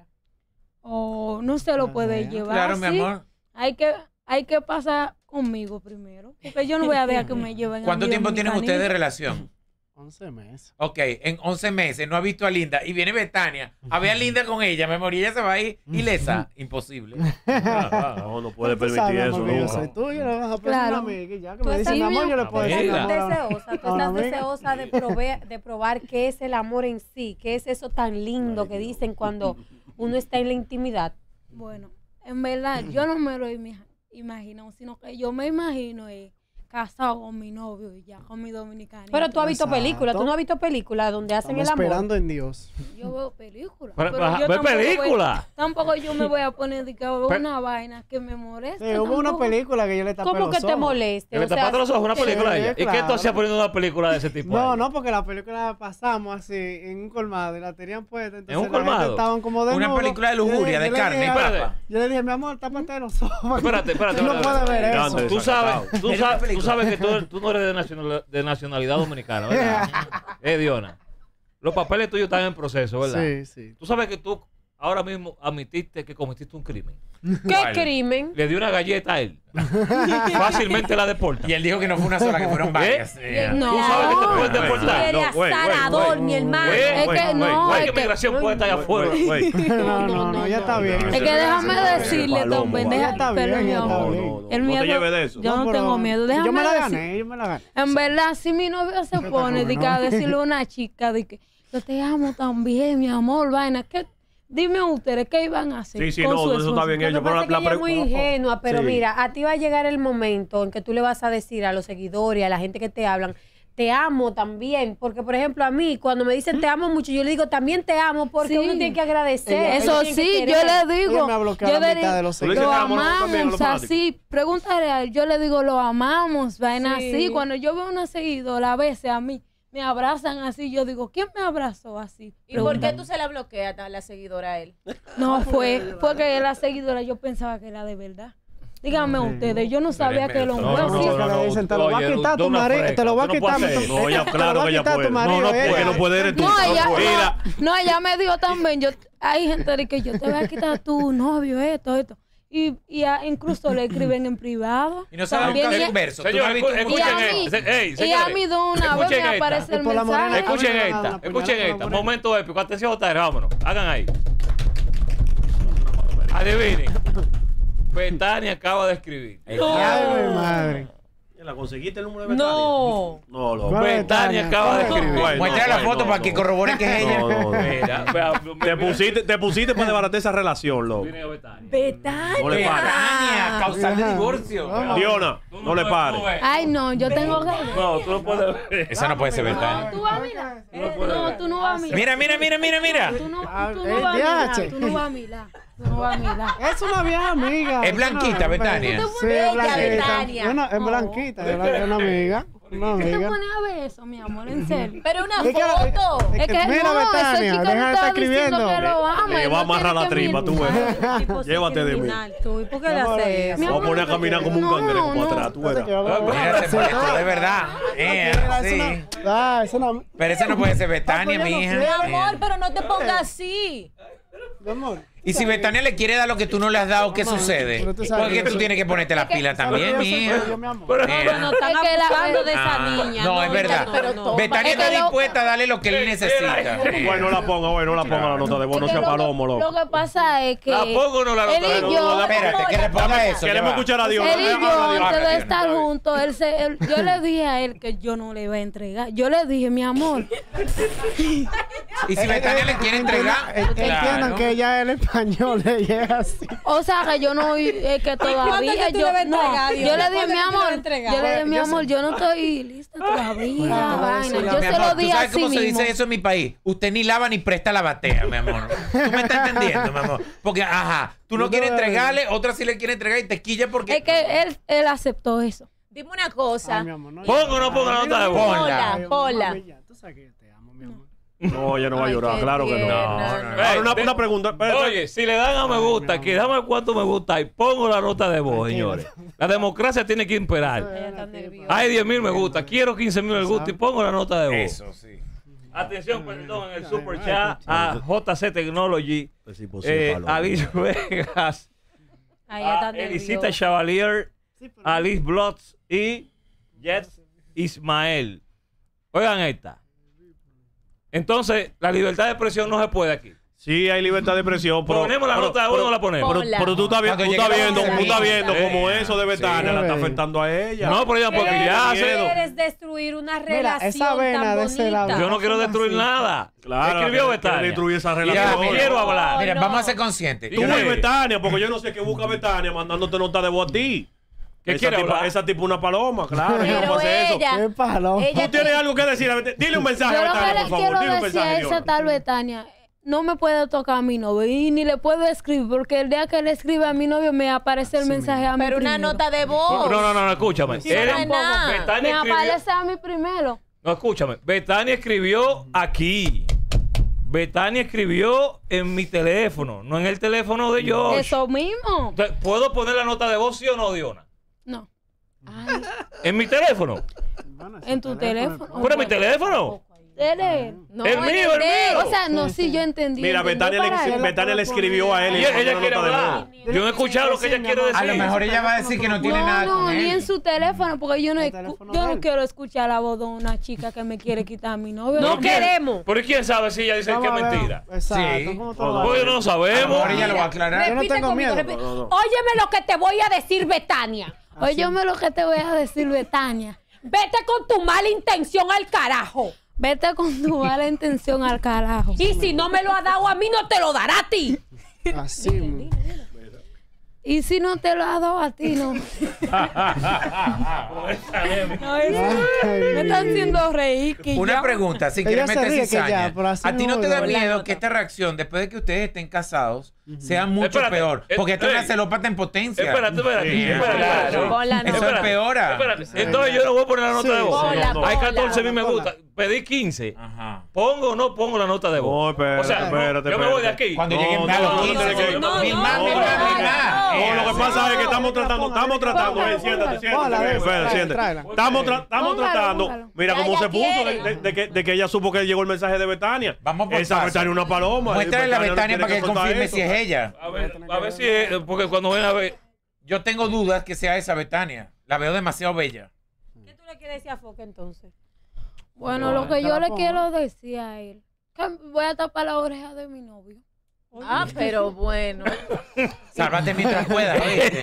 O no se lo puede
Ajá.
llevar.
Claro, mi
así.
amor.
Hay que pasar conmigo primero. Porque yo no voy a dejar que me lleven. a
¿Cuánto
mi
tiempo tienen
dominicanito.
ustedes de relación?
11 meses.
Ok, en 11 meses no ha visto a Linda y viene Betania a ver a Linda con ella, me morí, ella se va a ir ilesa. Imposible.
No, no puede
Tú
permitir
sabes,
eso,
amor, que yo
no.
soy tuyo, le vas a poner
Claro.
una amiga y ya que
Tú
me dicen
estás
amor, yo le
bien.
puedo decir
Amiga.
Tú
amor.
estás deseosa, tú
a una
estás
amiga.
deseosa de probar qué es el amor en sí, qué es eso tan lindo que dicen cuando uno está en la intimidad.
Bueno, en verdad, yo no me lo imagino, sino que yo me imagino casado con mi novio y ya con mi dominicana.
Pero tú has visto
Exacto.
películas, tú no has visto películas donde hacen
Estamos
el amor.
esperando en Dios.
Yo veo películas.
Pero,
yo
¿ve
tampoco
película?
Tampoco yo me voy a poner de que veo
Pero-
una vaina que me molesta.
Sí, hubo una
tampoco.
película que yo le tapé
¿Cómo
los
que te
ojos.
moleste?
Que le
O sea,
tapaste los ojos una
que-
película a ella. ¿Y qué tú
claro.
hacías poniendo una película de ese tipo? a
No,
ella?
no, porque la película la pasamos así en un colmado y la tenían puesta. Entonces
un
la gente
colmado?
estaban como
Una
desnudos.
película de
Yo le
lujuria,
dije-
de
yo le
carne y
dije,
papa.
Yo le dije, mi amor, tápate los ojos.
Espérate.
Tú no puedes ver eso.
Grande.
Tú sabes, tú
Mira la
sabes, tú
película.
sabes que tú no eres de nacionalidad dominicana, ¿verdad? Diona. Los papeles tuyos están en proceso, ¿verdad?
Sí, sí.
Tú sabes que tú ahora mismo admitiste que cometiste un crimen.
¿Qué
¿Cuál?
crimen?
Le dio una galleta a él. Fácilmente la deporta.
Y él dijo que no fue una sola, que fueron varias.
No.
¿Tú sabes que te pueden
Güey,
deportar?
Eres
No, güey,
azarador,
güey,
mi hermano.
Es que no,
Güey,
es
que
que-
migración puede estar allá afuera.
No, ya está bien.
Es que déjame decirle,
Palomo,
Tom,
vale.
Ya está bien,
perdón, mi
ya está
amor.
bien.
No
El
te
miedo,
lleves de eso.
yo no
pero
tengo miedo.
Yo
Déjame
me la
decir-
gané, yo me la gané.
En verdad, si mi novio se pone de que a decirle a una chica de que yo te amo también, mi amor, vaina, que dime ustedes qué iban a hacer.
Sí, sí,
con
no,
su
eso está
esposo?
bien
Lo
hecho.
que
Pero
pasa es que ella es muy ingenua, pero
Sí.
mira, a ti va a llegar el momento en que tú le vas a decir a los seguidores, a la gente que te hablan, te amo también, porque por ejemplo a mí cuando me dicen te amo mucho, yo le digo también te amo porque
Sí.
uno tiene que agradecer.
Ella-
uno
Eso
tiene que
sí, yo
querer.
le digo,
Ella me ha bloqueado
yo
la
le
mitad de
digo,
los
¿Tú le dices
lo
te amo también a los
amamos,
fanáticos?
así, pregúntale a él, yo le digo lo amamos, vaina
Sí.
así, cuando yo veo una seguidora a veces a mí, me abrazan así, yo digo, ¿quién me abrazó así?
¿Y por qué
Preguntan.
tú se la bloqueas a la seguidora a él?
No, fue que la seguidora yo pensaba que era de verdad. Díganme ustedes, yo no sabía que los
No,
Hay
no,
huesos...
muchas que le dicen, te lo va a
Oye,
quitar
tú
tu
una
marido,
fresca,
te lo va a
tú no
quitar.
puedes hacer.
No, ella,
te
claro
lo va
que
a
ella
quitar
puede.
tu marido.
No,
ella.
porque no puede eres tú.
No, ella,
Mira,
no, ella me dijo también, hay gente de que yo te voy a quitar a tu novio, esto. Incluso le escriben en privado.
Y no sabe
También
buscar
ella-
un verso. ¿Tú no has
Señores,
visto un
Y
escuchen
a mí,
esto. Ey,
y a
señores,
mí de una vez
escuchen
me
esta.
aparece el
Y por la morena,
mensaje.
Escuchen
A mí me
esta,
dan una
escuchen
puñalada
esta.
con la
Momento épico. Atención, JR, vámonos. Hagan ahí. Adivinen. Betania acaba de escribir.
El
Ay,
diablo.
mi madre.
¿la conseguiste el número de Betania?
No.
No, loco.
¿Cuál es
Betania acaba de escribir.
Bueno,
Muestra la
bueno,
foto para que corrobore que es ella.
No, no, no.
Mira, vea,
Te pusiste para desbaratar esa relación, loco.
Mira, Betania.
Betania.
No le pares.
Betania, causal de divorcio.
Diona, no le pares.
Ay, no, yo tengo que...
No, tú no puedes ver.
Esa no puede ser Betania.
Tú vas a mirar. No, tú no vas a mirar.
Mira.
Tú no
Ah,
vas a
el
mirar.
DH.
Tú no vas a mirar. Tú no vas a mirar.
Es una vieja amiga.
Es blanquita, Betania.
Sí, es blanquita.
Betania.
Bueno, es blanquita, es una amiga. Una
¿Qué te
amiga.
pones a ver eso, mi amor? En serio.
Pero una
Es que la-
foto.
Es que
Mira,
no,
Betania,
ese chico
deja de
no
estar
está diciendo
escribiendo.
que lo ama.
Le
él
va a
no
amarrar
tiene
la
que
trima, tú
mirar.
ves.
Tipo, sí,
Llévate de mí.
criminal, tú. ¿Y por qué le haces eso?
Vamos a poner a caminar como un
No,
cangrejo
no.
para atrás, tú verás.
Mira, se molestó de verdad. Sí.
Ah, es una...
Pero esa no puede ser Betania,
Papo, yo no
mi
quiero.
hija.
Mi amor, pero no te pongas así.
Mi amor.
Y si Betania le quiere dar lo que tú no le has dado, ¿qué sucede?
pero tú sabes
Porque
que
tú tienes que ponerte las pilas también, mía.
Pero no están
Es que
abusando de esa
Ah,
niña.
no, es verdad. Betania
Es que
está
lo-
dispuesta a darle lo que él necesita.
Bueno, no la ponga la nota de voz, no
Es que
sea palomo,
lo
loco.
que pasa es que
¿La pongo o no la
él
nota de
y
voz?
yo,
Espérate, que responda eso.
Queremos
ya va.
escuchar a Dios.
él y yo,
Habla,
antes de
Dios.
estar juntos, yo le dije a él que yo no le iba a entregar. Yo le dije, mi amor,
Y si Betania le quiere entregar,
Entiendan
claro.
que ella el español le llega así.
o sea, que yo no, es que todavía
es que tú
yo,
le vas a
no,
entregar, Dios?
yo le dije,
¿Cuándo es
mi
que tú le vas a
amor,
entregar?
yo le dije, mi
Yo
amor,
sé.
yo no estoy lista todavía,
Bueno,
vaina.
sí,
Yo
Mi
se
amor,
lo
¿tú
dije
sabes
así
cómo se
mismo.
dice eso en mi país? Usted ni lava ni presta la batea, mi amor. ¿Tú me estás entendiendo, mi amor? Porque, ajá, tú no
Yo
quieres
te voy a
entregarle, otra sí le quiere entregar y te quilla porque...
Es que él aceptó eso.
Dime una cosa.
Ay, mi amor, no.
¿Pongo o no pongo la nota de voz?
Ponla.
Ay,
Ponla.
mami, ya, tú sabes que yo te amo, mi amor.
No, ella no va a
Ay,
llorar,
qué
claro que no.
tierna.
No, no.
Ahora una pregunta. espérate.
Oye, si le dan a me gusta, aquí dame cuánto me gusta y pongo la nota de voz, señores. La democracia tiene que imperar.
Ella está nerviosa.
Hay 10,000 me gusta, quiero 15,000 me gusta y pongo la nota de voz.
Eso, sí.
Atención, perdón, en el super chat a JC Technology,
Pues sí, pues sí, palomo.
Alice Vegas,
Ahí está
a Elisita
nerviosa.
Chevalier,
Sí, pero-
Alice Blotz y Jets Ismael. Oigan esta. Entonces, la libertad de expresión no se puede aquí.
Sí, hay libertad de expresión.
¿Ponemos la nota de voz o no la ponemos?
Ponla.
Pero tú estás
Cuando
viendo,
llegue la
tú estás viendo
entrevista.
como eso de Betania
Sí.
la está afectando a ella.
No, pero ella porque ya
miedo.
se...
Quieres destruir una
Mira,
relación
esa vena
tan
de ese lado.
bonita.
Yo no quiero destruir nada.
Claro,
Escribió
quiere
Betania.
destruir esa
Ya,
relación.
mira.
Quiero hablar.
Mira,
no.
vamos a ser conscientes.
Tú
Dígame.
y Betania, porque yo no sé qué busca Betania mandándote nota de voz a ti.
¿Qué
Esa
quiere
tipa-
hablar?
Esa tipo una paloma, claro.
Pero
¿Cómo hace eso?
ella-
Qué palo.
Ella-
Tú tienes algo que decir. Dile un mensaje
Yo
a
lo que
Betania,
le
por
quiero
favor. Dile un
decir a
mensaje.
esa
Dios.
tal Betania, no me puede tocar a mi novio y ni le puedo escribir porque el día que le escribe a mi novio me aparece el mensaje a mí
Pero una
primero.
nota de voz.
No, escúchame.
Sí, no es nada.
Me
Betania escribió...
aparece a mí primero.
No, escúchame. Betania escribió aquí. Betania escribió en mi teléfono, no en el teléfono de Josh.
Eso mismo.
¿Puedo poner la nota de voz, sí o no, Diona?
No.
¿En mi teléfono?
Bueno, ese
En tu teléfono.
¿Pero en mi teléfono?
Él es.
No,
El
en
mío, el
de él.
mío.
O sea, no, sí, yo entendí.
Mira,
entendí
Betania
para él.
le escribió a él. y
Ella,
le
ella
mandó
quiere
una nota de
hablar.
voz.
Yo no he escuchado lo que ella quiere decir.
A lo mejor ella va a decir que no tiene nada
No,
con
ni en
él.
su teléfono, porque yo no,
El teléfono
yo
de
no
él.
quiero escuchar la voz de una chica que me quiere quitar a mi novio.
No
¿quién?
queremos.
Pero ¿y quién sabe si ella dice que es mentira?
Exacto.
Sí.
¿Cómo tú lo vas a
Pues
decir?
no
A lo
sabemos.
mejor ella lo va a aclarar.
Yo no
Repite
tengo
conmigo,
miedo.
repite.
No, no.
Óyeme lo que te voy a decir, Betania.
Óyeme lo que te voy a decir, Betania.
Vete con tu mala intención al carajo.
Vete con tu mala intención al carajo.
Y si no me lo ha dado a mí, no te lo dará a ti.
Así mismo.
Y si no te lo ha dado a ti, no. Ay, me están haciendo reír. Que
Una
ya-
pregunta, sin
Ella
querer
se
meter
ríe que ya,
cizaña.
pero así
¿A ti no
no
te da
voy a-
miedo que esta reacción, después de que ustedes estén casados, sea mucho
Espérate,
peor? Porque esto es una
ey.
celópata en potencia.
Espérate.
Sí,
espérate.
Claro. Con la
Eso
nota.
empeora.
Espérate. Entonces yo no voy a poner la nota
Sí,
de voz.
sí,
Ponla,
no.
Hay
ponla.
14,000 me
Ponla.
gusta. Pedí 15.
Ajá.
¿Pongo o no pongo la nota de voz?
No, espérate,
o sea,
espérate,
yo me voy de
espérate.
aquí.
Cuando
No,
lleguen
no,
a los
no,
15,
no,
mil
no,
más, mil
no,
más, mil
no,
más.
No, lo que
Eso.
pasa es que estamos tratando, siéntate,
Póngala,
espérate, siéntate.
tráela.
Estamos
Póngalo,
tratando,
póngalo.
mira
Ya,
cómo
ya
se puso
quiere.
de que ella supo que llegó el mensaje de Betania.
Vamos por
Esa
paso.
Betania es una paloma.
Muéstrale la
no
Betania
tiene
para que él
soltar
confirme
eso.
si es ella.
A ver si es, porque cuando ven a ver.
Yo tengo dudas que sea esa Betania. La veo demasiado bella.
¿Qué tú le quieres decir a Foque entonces?
Bueno, lo que yo le quiero decir a él, que voy a tapar la oreja de mi novio.
Ah, pero bueno.
Sálvate mientras puedas, ¿oíste?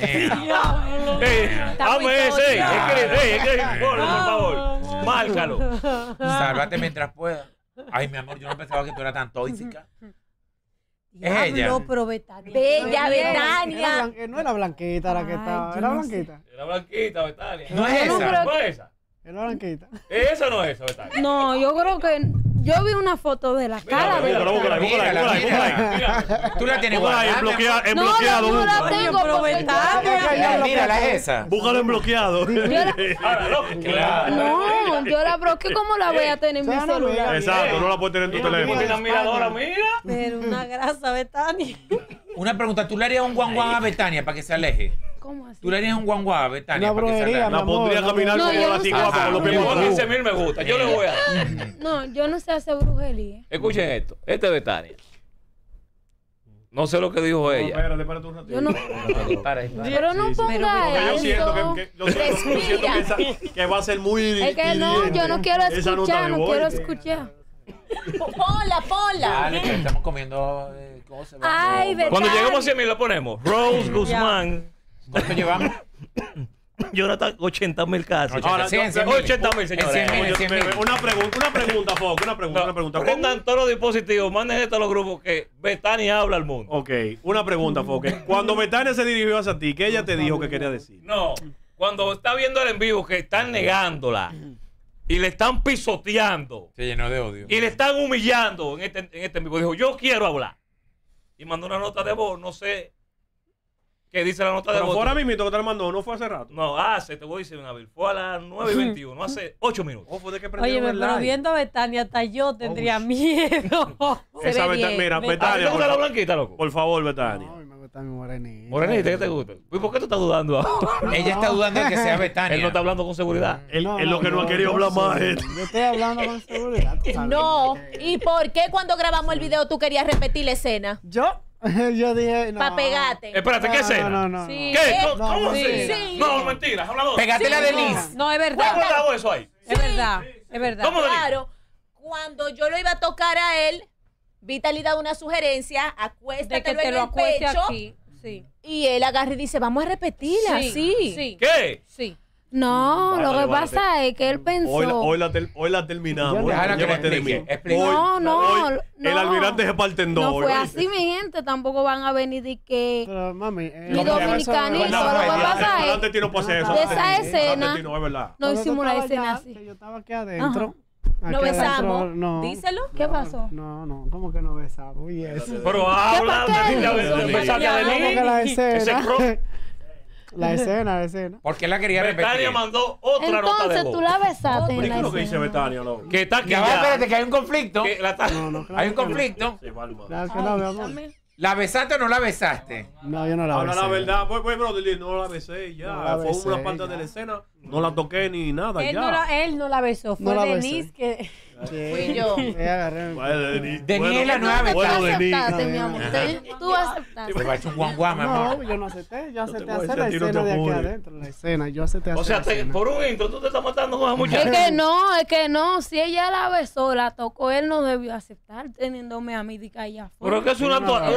Está muy
Hazme ese.
tóxica.
Por favor. Márcalo.
Sálvate mientras puedas. Ay, mi amor, yo no pensaba que tú eras tan tóxica. Es ella.
Diablo, pero Betania.
Bella,
Era
Betania.
no era blanquita la que
Ay,
estaba.
yo
Era
no sé.
blanquita.
Era blanquita, Betania.
No es
Yo no
esa.
creo-
¿No es esa?
Era blanquita.
¿Esa o no es esa, Betania?
No, yo creo que yo vi una foto de la cara de
Búscala, búscala,
Mírala. Tú la tienes
Búscala ahí, en
guardada.
en
No,
bloqueado.
no la
búscala.
tengo
pero
porque
Betania.
Mírala, es esa.
Búscala en bloqueado.
Ahora, loco. Claro.
No, yo la bloqueé como la voy a tener en mi
Sea una
celular.
amiga.
Exacto, no la puedes tener en tu
Tiene
teléfono.
una miradora, mira.
Pero una grasa, Betania.
Una pregunta, ¿tú le harías un guanguán a Betania para que se aleje?
¿Cómo así?
¿Tú le harías un guanguán a Betania
Una
para que se
brujería,
aleje?
La pondría a caminar
No,
como
yo
la
no
cigüeña
sé.
con los pies
Llegó a
mojados.
15,000 me gusta. Yo le voy a dar.
No, yo no sé hacer brujería.
Escuchen esto. Este es Betania. No sé lo que dijo ella.
Espérate un ratito.
Yo no, pero no ponga
Porque yo
eso.
siento que va a ser muy.
Es que no, yo no quiero
Esa nota
escuchar,
de
no
voz.
quiero escuchar.
Pola.
Dale, que estamos comiendo cosas.
Ay, ¿verdad?
Cuando lleguemos a 100,000 lo ponemos. Rose Guzmán.
¿Cuánto llevamos?
Jonathan, 80,000 casos.
Ahora,
80,000, señores.
100,000.
Una pregunta, Foco. Una pregunta.
Prendan todos los dispositivos, manden esto a los grupos que Betania habla al mundo.
Ok, una pregunta, Foco. Cuando Betania se dirigió hacia ti, ¿qué ella te dijo que quería decir?
No, cuando está viendo el en vivo que están negándola y le están pisoteando
Se llenó de odio.
y le están humillando en este en vivo, dijo, yo quiero hablar. Y mandó una nota de voz, no sé qué dice la nota de
Pero
voz.
fue ahora mismo que te la mandó, no fue hace rato.
No, te voy a decir una vez, fue a las 9:21, hace 8 minutos.
Oh, fue de que
Oye,
prendieron el
pero
live.
viendo a Betania, hasta yo tendría miedo.
Se
Esa
ve bien.
Mira,
¿A ti
Betania,
te gusta la blanquita, loco?
por favor, Betania.
No, a mí me gusta mi morenita.
Morenita, ¿qué te gusta? ¿Y por qué tú estás dudando ahora?
Ella está dudando de que sea Betania.
Él no está hablando con seguridad.
Es lo que no ha querido hablar más.
Yo estoy hablando con seguridad. tú sabes.
No. ¿Y por qué cuando grabamos el video tú querías repetir la escena?
Yo dije. No.
Pa' pegarte.
Espérate, ¿qué escena?
No.
Sí.
¿Qué?
¿Qué?
¿Cómo
Sí.
así?
Sí.
No, mentiras, hablador.
Pégate la
Sí,
de
no.
Liz.
No, es
¿Cómo
verdad.
grabó eso ahí?
Es verdad. Es verdad.
¿Cómo de Liz?
Claro. Cuando yo lo iba a tocar a él, Vitaly da una sugerencia,
De que
acuéstatelo
te
en
lo
el
acueste
pecho.
aquí. Sí.
Y él agarra y dice, vamos a repetirla, sí.
Sí.
¿Qué?
Sí.
No, lo que
Bájate.
pasa es que él pensó.
Hoy la terminamos.
Déjala que le
Llévate de
explique,
mí.
explique.
Hoy,
No,
el almirante se parte en dos.
No fue
hoy.
así, mi gente. Tampoco van a venir de que
Pero, mami.
Ni dominicano,
Pues
lo
nada,
que
adelante,
pasa es-
adelante Tino pasa eso.
de
adelante,
esa
Tino,
escena-
adelante, Tino, es verdad.
no hicimos la escena así.
Que yo estaba aquí adentro. Aquí
No
adentro,
besamos.
no.
Díselo.
¿Qué pasó?
No, ¿cómo que no besamos? Uy, eso.
Pero habla,
¿Qué?
besaste a
¿Cómo que
Denis.
la
Ese
escena?
pro-
La escena.
¿Por qué la quería repetir?
Betania mandó otra nota de
Entonces
voz.
tú la besaste
¿Pero
en
qué
la
es lo que dice
escena.
Betania, loco?
Que está aquí
Ya va,
ya.
espérate, que hay un conflicto.
Que la está-
No, claro
Hay un
que no.
conflicto.
Se va, hermano.
Claro que no, mi amor.
¿La besaste o no la besaste?
No, yo no la
Ahora
besé.
la verdad, pues, brother, no la besé ya.
No la
Fue
besé,
una parte
ya.
de la escena. No la toqué ni nada
Él no la besó. Fue
No la
Denise
besé.
que.
Fui yo.
Agarré.
Denis es la nueva
Tú
Betania.
aceptaste,
No,
mi amor. Tú aceptaste.
Te va a echar un guanguá, mi amor.
No, yo no acepté. Yo acepté
te voy a
hacer la
decir, no te
escena de aquí
apures.
adentro. La escena. Yo acepté hacer
O sea,
la escena.
por un intro tú te estás matando con esa
Es
muchacha.
que no. Si ella la besó, la tocó, él no debió aceptar teniéndome a mí de que allá afuera.
Pero que es una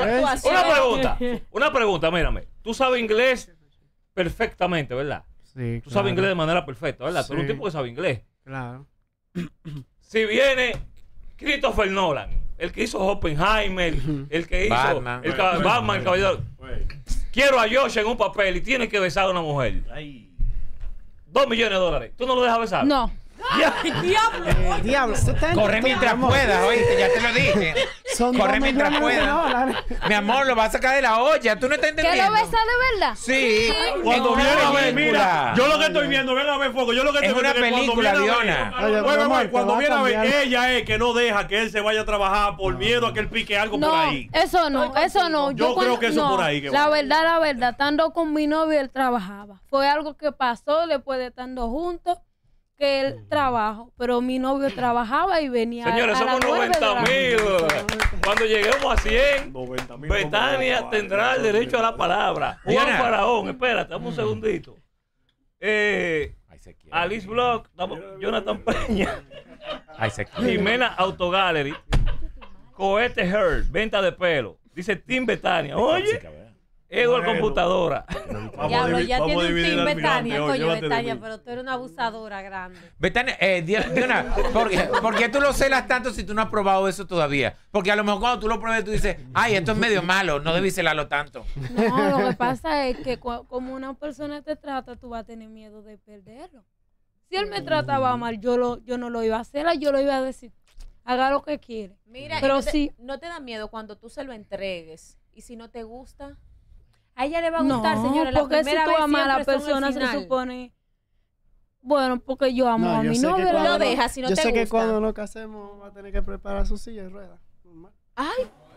Una pregunta, mírame. Tú sabes inglés perfectamente, ¿verdad?
Sí,
Tú sabes inglés de manera perfecta, ¿verdad? Tú eres un
Sí.
tipo que sabe inglés.
Claro.
Si viene Christopher Nolan, el que hizo Oppenheimer, el que hizo
Batman.
Batman, el caballero. Quiero a Josh en un papel y tiene que besar a una mujer. $2 millones. ¿Tú no lo dejas besar?
No.
Diablo,
Corre mientras puedas, oíste, ya te lo dije.
Son
Corre
2
mientras
millones de
puedas.
dólares.
Mi amor, lo vas a sacar de la olla. ¿Tú no estás
¿Que
entendiendo?
lo besa de verdad?
Sí.
Cuando
en una
viene a ver,
película.
mira, yo lo que estoy viendo, ven a ver, Foco, yo lo que
Es
estoy
una
viendo que
película,
cuando viene a ver-
Diona.
Oye,
Güey,
mi amor,
güey, cuando
te va a
viene a ver,
cambiar.
ella es que no deja que él se vaya a trabajar por miedo a que él pique algo por
No,
ahí.
eso no.
Yo creo que eso por ahí que
La
va.
verdad, estando con mi novio, él trabajaba. Fue algo que pasó después de estando juntos, que él trabajó. Pero mi novio trabajaba y venía
Señores,
a las
somos
9 de la
90,000. Cuando lleguemos a 100,
90,000
Betania
como-
tendrá el derecho a la palabra. Juan
Diana.
Faraón, espérate, dame un segundito.
Ay, se quiere.
Alice Block, Jonathan Peña,
Ay, se quiere.
Jimena Auto Gallery, Cohete Heart, venta de pelo. Dice Team Betania. Oye, Edward
Bueno.
Computadora.
Diablo, ya
vamos a
tiene un
dividir
team
al almirante
Betania.
hoy,
Coño,
llévate de
Betania,
mí.
pero tú eres una abusadora grande.
Betania, Diana, ¿por qué tú lo celas tanto si tú no has probado eso todavía? Porque a lo mejor cuando tú lo pruebes tú dices, ay, esto es medio malo, no debí celarlo tanto.
No, lo que pasa es que como una persona te trata, tú vas a tener miedo de perderlo. Si él me trataba mal, yo no lo iba a hacer, yo lo iba a decir, haga lo que quiere.
Mira,
Pero
¿y
sí.
no te da miedo cuando tú se lo entregues? Y si no te gusta,
A ella le va a gustar,
No,
señores. La
porque si
primera
tú
vez
amas a la
siempre son el
persona, se
final.
supone... Bueno, porque yo amo
No,
a
yo
mi
sé que
novio.
cuando
lo
no-
dejas si no
yo
te
sé que
gusta.
cuando nos casemos va a tener que preparar su silla de ruedas. Normal.
Ay,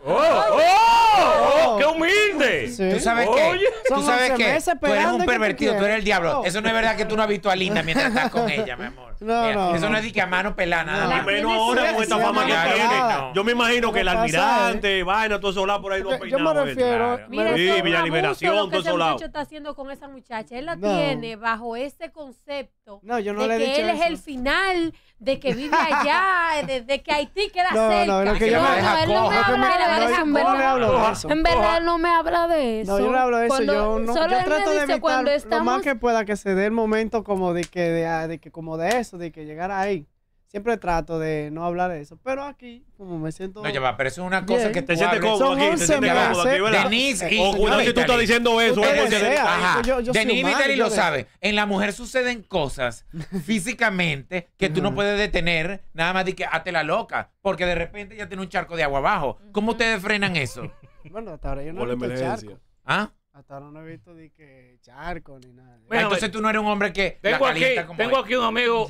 ¡Qué humilde!
Sí.
¿Tú sabes
Oye.
qué? ¿Tú
Son
sabes
11
qué?
meses
Tú eres
esperando
un
que tú
pervertido, tú
quieras.
eres el diablo.
No.
Eso no es verdad que tú no has visto a Linda mientras estás con ella, mi amor.
No,
Mira,
no,
eso no
no.
es de que a mano pelada nada
La
más.
Menos
tiene
ahora
sucia,
con esta
sí,
fama que
claro
tiene.
que no.
Yo me imagino que el
Lo que pasa
almirante, vaina, todo eso lado por ahí no
Porque yo me
peinado.
refiero-
Claro.
Mira,
Sí,
eso es un
Villa
abuso
Liberación,
lo
todo
que ese
eso lado.
muchacho está haciendo con esa muchacha. Él la
No.
tiene bajo ese concepto
No, yo no
de
le he
que
dicho
él es
eso.
el final, de que vive allá, de que Haití queda
No,
cerca.
no, lo que
Que
yo
la
me
deja
él no me
coja.
Lo que me-
habla de
no,
eso,
yo
en
no le
verdad.
hablo de eso.
En verdad, él no me habla de eso.
No, yo no hablo de eso.
Cuando-
Yo, no,
solo
yo
él me
trato de
dice
evitar
cuando
lo
estamos...
más que pueda que se dé el momento como de que como de eso, de que llegara ahí. Siempre trato de no hablar de eso. Pero aquí, como me siento...
No, ya va, pero eso es una cosa
Bien.
que
Te
tú
sientes
hables.
cómodo
Son
aquí, te
11
sientes cómodo aquí,
meses.
¿verdad?
Denise y
O cuidado si tú estás diciendo eso, es
Ustedes
porque...
sean.
Ajá.
Yo soy
Denise
humano,
Vitali
yo
lo
de-
sabe. En la mujer suceden cosas físicamente que tú no puedes detener, nada más de que hazte la loca, porque de repente ya tiene un charco de agua abajo. ¿Cómo ustedes frenan eso?
Bueno, hasta ahora yo no
Por
he
la
visto
emergencia.
charco.
¿Ah?
Hasta ahora no he visto de que charco ni nada.
Mira,
Entonces tú no eres un hombre que la
Tengo aquí,
calienta como él.
un amigo,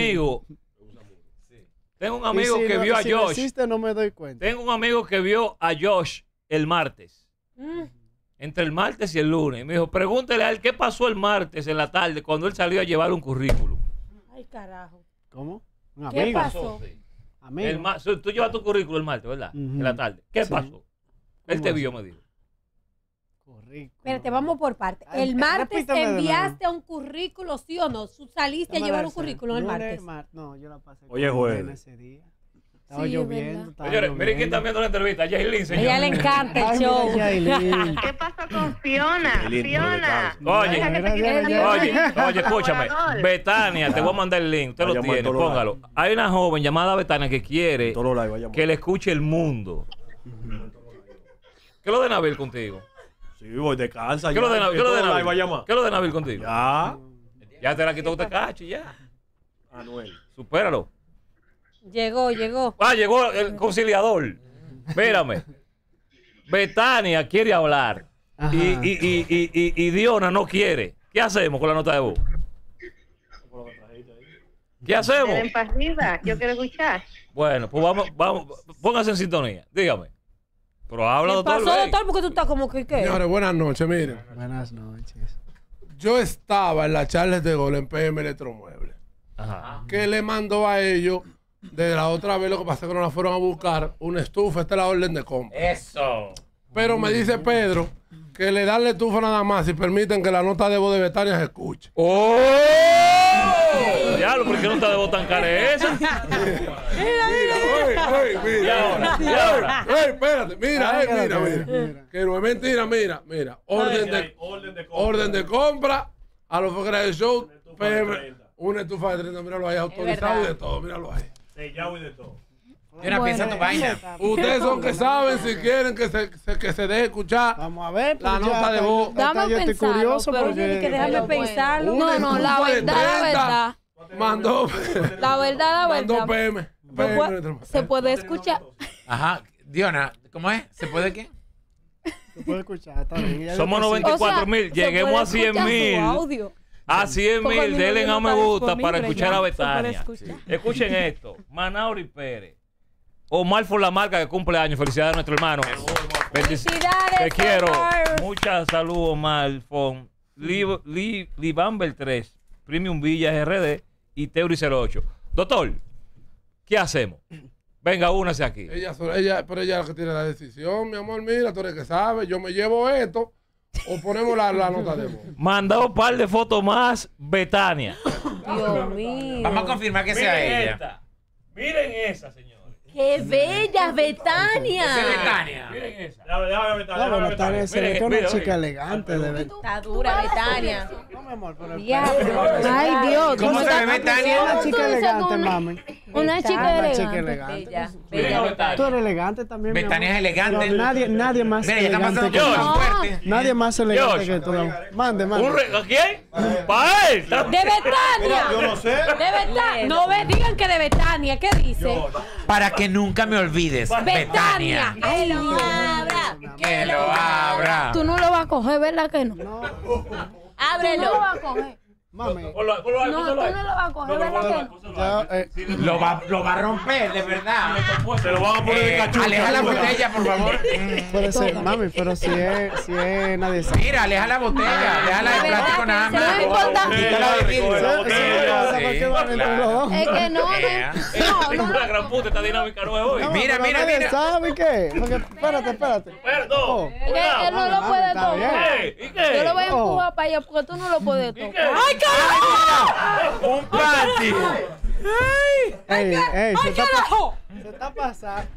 Tengo un amigo
Y si
que
no-
vio a
si no
Josh.
existe, no me doy cuenta.
Tengo un amigo que vio a Josh el martes.
Mm.
Entre el martes y el lunes. Y me dijo, pregúntele a él qué pasó el martes en la tarde cuando él salió a llevar un currículum.
Ay, carajo.
¿Cómo? Un
¿Qué
amigo.
pasó?
Amigo.
Tú llevas tu currículum el martes, ¿verdad?
Ujú.
En la tarde. ¿Qué
Sí.
pasó? Él te
¿Cómo
vio,
así?
me dijo.
Currículum.
Espérate, vamos por partes.
Ay,
El martes
repítame de nuevo.
enviaste un currículo, ¿sí o no? Saliste a
No me
llevar
la
un
sé.
currículum el
Lunes,
martes.
No, yo la pasé.
Oye,
con
jueves.
Elena ese día. Estaba
Sí, es
lloviendo.
verdad.
estaba
Señores, miren quién está
lloviendo.
viendo la entrevista. A Yailin, señor.
A ella le encanta el
Ay,
show.
mira, Yailin.
¿Qué pasa con Fiona?
Qué lindo,
Fiona.
Oye,
Deja que te
mira,
quiten
mira,
el
mira.
Oye, escúchame.
colaborador.
Betania, te voy a mandar el link. Usted
Va a
lo
llamar
tiene,
todos los
póngalo. Hay una joven llamada Betania que quiere
Todos los live, vaya,
que le escuche el mundo. ¿Qué es lo de Nabil contigo?
Sí, voy, descansa.
¿Qué es lo de Nabil? ¿Qué es lo de
Todos los live, va a
Nabil?
llamar.
¿Qué es lo de Nabil contigo?
Ya.
Ya te la quitó usted cacho, ya.
Anuel.
Supéralo.
Llegó.
Llegó el conciliador. Mírame. Betania quiere hablar.
Ajá.
Y Diona no quiere. ¿Qué hacemos con la nota de voz? ¿Qué hacemos?
Ven para arriba, yo quiero escuchar.
Bueno, pues vamos, póngase en sintonía. Dígame. Pero habla,
¿Qué
doctor.
pasó,
Rey.
doctor? Porque tú estás como que, ¿qué?
Señores, buenas noches. Miren,
Buenas noches.
yo estaba en la Charles de Gol en PM Electromuebles,
Ajá.
que le mandó a ellos, de la otra vez, lo que pasa es que no la fueron a buscar, una estufa. Esta es la orden de compra.
Eso.
Pero me dice Pedro que le dan la estufa nada más si permiten que la nota de voz de Betania se escuche.
¡Oh! Diablo, ¿por qué no está de voz tan cara esa?
Mira.
Y ahora.
Ey, espérate, mira.
Mira.
Que no es mentira, mira. Orden de compra a los fuegos de show. PM, una estufa de 30, míralo ahí, autorizado y
verdad.
de todo, míralo ahí.
Sellado y de todo.
Fiona, piensa tu vaina.
Ustedes son que saben si quieren que se deje escuchar.
Vamos a ver.
La
pues,
nota de
hasta-
voz.
hasta
Dame a
yo estoy
pensarlo,
curioso
pero
Tiene que
porque...
dejarme
Pero bueno.
pensarlo.
Una
No, la
estufa de
verdad, la
30.
verdad.
Mandó
La verdad.
PM.
Se puede escuchar.
Ajá. Diona, ¿cómo es? ¿Se puede qué?
Se puede escuchar, está bien. Ella
Somos
dijo que sí.
94,000.
se
Lleguemos
puede
a 100,000.
escuchar su audio.
A 100,000.
Porque mi
Denle
novio
a
no
me
está
gusta para
disponible,
escuchar
ya.
a
Se puede
Betania.
escuchar.
Escuchen esto. Manauri Pérez. Omar por la marca que cumple años. Felicidades a nuestro hermano.
Felicidades,
Te quiero.
Omar.
Mucha salud, Omar. Fon. Libamber 3. Premium Villas RD. Y Teuri 08. Doctor, ¿qué hacemos? Venga, únase aquí.
Pero ella es la que tiene la decisión, mi amor. Mira, tú eres que sabe. Yo me llevo esto o ponemos la nota de voz.
Mandado un par de fotos más, Betania.
Dios mío.
Vamos a confirmar que sea ella.
esta. Miren esa, señores.
¡Qué bella, Betania!
Esa es Betania.
Miren esa.
No, bueno, está bien, se ve que es una chica elegante de ver.
Está dura, Betania.
No, mi amor, pero...
Diablo.
Ay, Dios.
¿Cómo se ve
Una
Betania?
chica elegante, mami.
Una chica
Una chica
elegante.
elegante.
Bella,
Miren
bella
a
Tú
Betania.
eres elegante también, mi
Betania
amor.
es elegante.
Pero nadie más
Mira, ya está
elegante
pasando
que
por
tú.
tan fuerte.
Nadie más elegante
Josh.
que tú. Mande.
¿A quién? ¿Para él?
¡De Betania!
Yo no sé.
¡De Betania! No ve, digan que de Betania. ¿Qué dice?
Para que nunca me olvides,
Betania.
Betania.
¡Que lo abra!
Que lo abra.
Tú no lo vas a coger, ¿verdad que no?
No.
Tú no lo
¡Ábrelo!
vas a coger.
Mami.
No, tú no lo vas a coger, ¿verdad que no?
Lo va a romper, de verdad.
Se lo van a poner de cachucha.
Aleja la botella, por favor.
Puede ser, mami, pero si es nadie sabe.
Mira, aleja la botella. Déjala de plástico nada más.
No importa.
Quítala de vidrio.
Es que no.
La gran puta, esta dinámica no es hoy.
Mira,
¿Nadie sabe qué? Porque, espérate.
Perdón.
Es que él no lo puede
está bien.
tocar.
¿Y qué?
Yo lo voy a empujar para allá porque tú no lo puedes tocar.
¡Ay,
un panty.
Ey, se está pasando.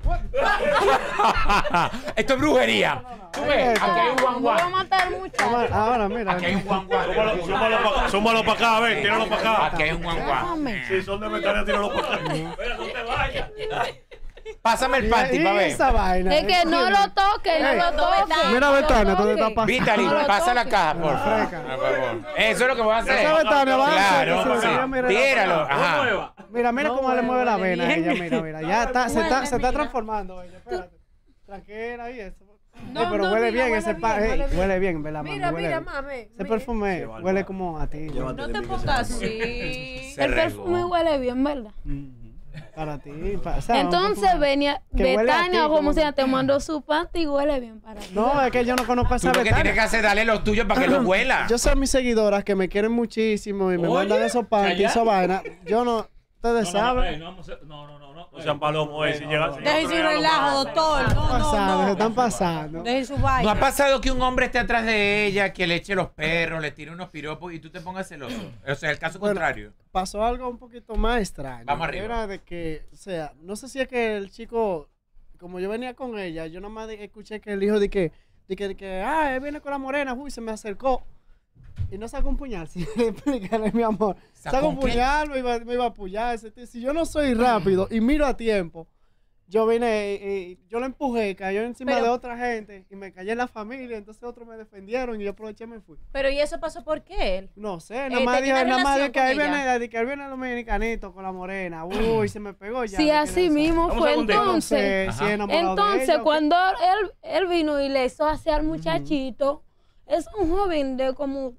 Esto es brujería. Tú ves, aquí hay un
Me voy a
guanguán.
matar mucho.
Ahora, mira.
Aquí hay un guanguán.
Súmalo para acá, a ver, tíralo para acá.
Aquí hay un guanguán.
Si son de Betania, tíralo para acá.
Espera, no te vayas.
Pásame el panty,
Y
pa' ver.
esa vaina.
Es que no lo toques, no lo toques.
Mira, Betania, tú te estás pasando.
Vítali,
No lo
pasa la
toques.
caja, por favor. Eso es lo que voy a hacer.
Esa Betania, avanza,
Claro,
que se
sí.
le mire la
Tíralo.
cara.
Ajá.
Mira cómo le mueve la vena a ella, mira. Ya está, se está transformando ella. Espérate. Tranquila y eso.
No,
pero
no,
huele
mira,
bien
huele
ese
bien,
pan.
huele bien.
Huele bien, ¿verdad, mami?
Mira,
Huele
mira,
bien.
mami.
Ese perfume huele como a ti.
No te pongas así.
Se
El perfume
regó.
huele bien, ¿verdad?
Para ti. O sea, un
Entonces
perfume
venía
que huele a
Betania,
ti,
o como
como-
sea, te mandó su panty y huele bien para ti.
No, es que yo no conozco a
Tú
esa
lo que tienes que
Betania.
hacer es darle los tuyos para que lo huela.
Yo sé a mis seguidoras que me quieren muchísimo y me
Oye,
mandan esos panties y
calla.
esa vaina. Yo no, ustedes saben.
No.
No sean palomos, si llegan.
Dejen su relajo, doctor.
Se están pasando.
Dejen su
¿No
vaina.
ha pasado que un hombre esté atrás de ella, que le eche los perros, le tire unos piropos y tú te pongas celoso? O sea, el caso
Bueno,
contrario.
Pasó algo un poquito más extraño.
Vamos arriba.
Era de que, o sea, no sé si es que el chico, como yo venía con ella, yo nomás escuché que el hijo de que, él viene con la morena, uy, se me acercó. Y no sacó un puñal, sí, explícale, mi amor. Sacó un
qué?
puñal, me iba a apoyar. Si yo no soy rápido y miro a tiempo, yo vine y yo lo empujé, cayó encima
Pero-
de otra gente y me cayó en la familia, entonces otros me defendieron y yo aproveché y me fui.
Pero ¿y eso pasó por qué?
No sé, nada más
¿tenía
dijo,
relación
que ahí
con ella?
viene, de que ahí viene el dominicanito con la morena. Uy, se me pegó ya.
Sí,
de que
así
no sé.
mismo
Vamos a
fue
un segundito.
entonces.
Sí, enamorado de
Entonces,
ella, ¿o qué?
cuando él vino y le hizo así al muchachito, es un joven de como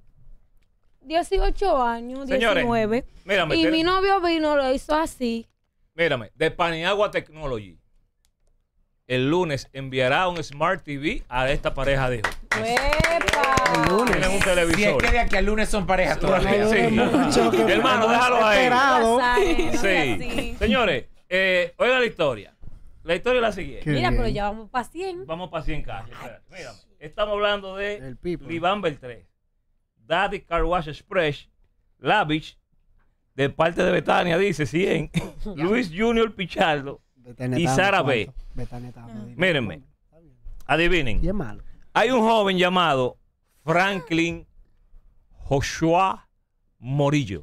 18 años,
Señores,
19.
mírame,
Y
tiene-
mi novio vino, lo hizo así.
Mírame, de Paniagua Technology. El lunes enviará un Smart TV a esta pareja de hijos. Tienen un
Si es
televisor.
que de aquí al lunes son parejas todavía.
Sí.
Mucho que
Hermano,
hemos
déjalo ahí.
esperado.
Sí. Señores, oigan la historia. La historia es la siguiente.
Qué
Mira,
bien.
pero ya vamos para 100.
Vamos para 100 casos. Espérate, mírame. Estamos hablando de
El people.
Liván Beltré, Daddy Car Wash Express, Lavich, de parte de Betania, dice 100, Luis Junior Pichardo
Betania
y
estaba
Sara
en
B.
cuarto. Betania estaba jodida.
Mírenme,
Está bien.
adivinen.
Y es malo.
Hay un joven llamado Franklin Joshua Morillo,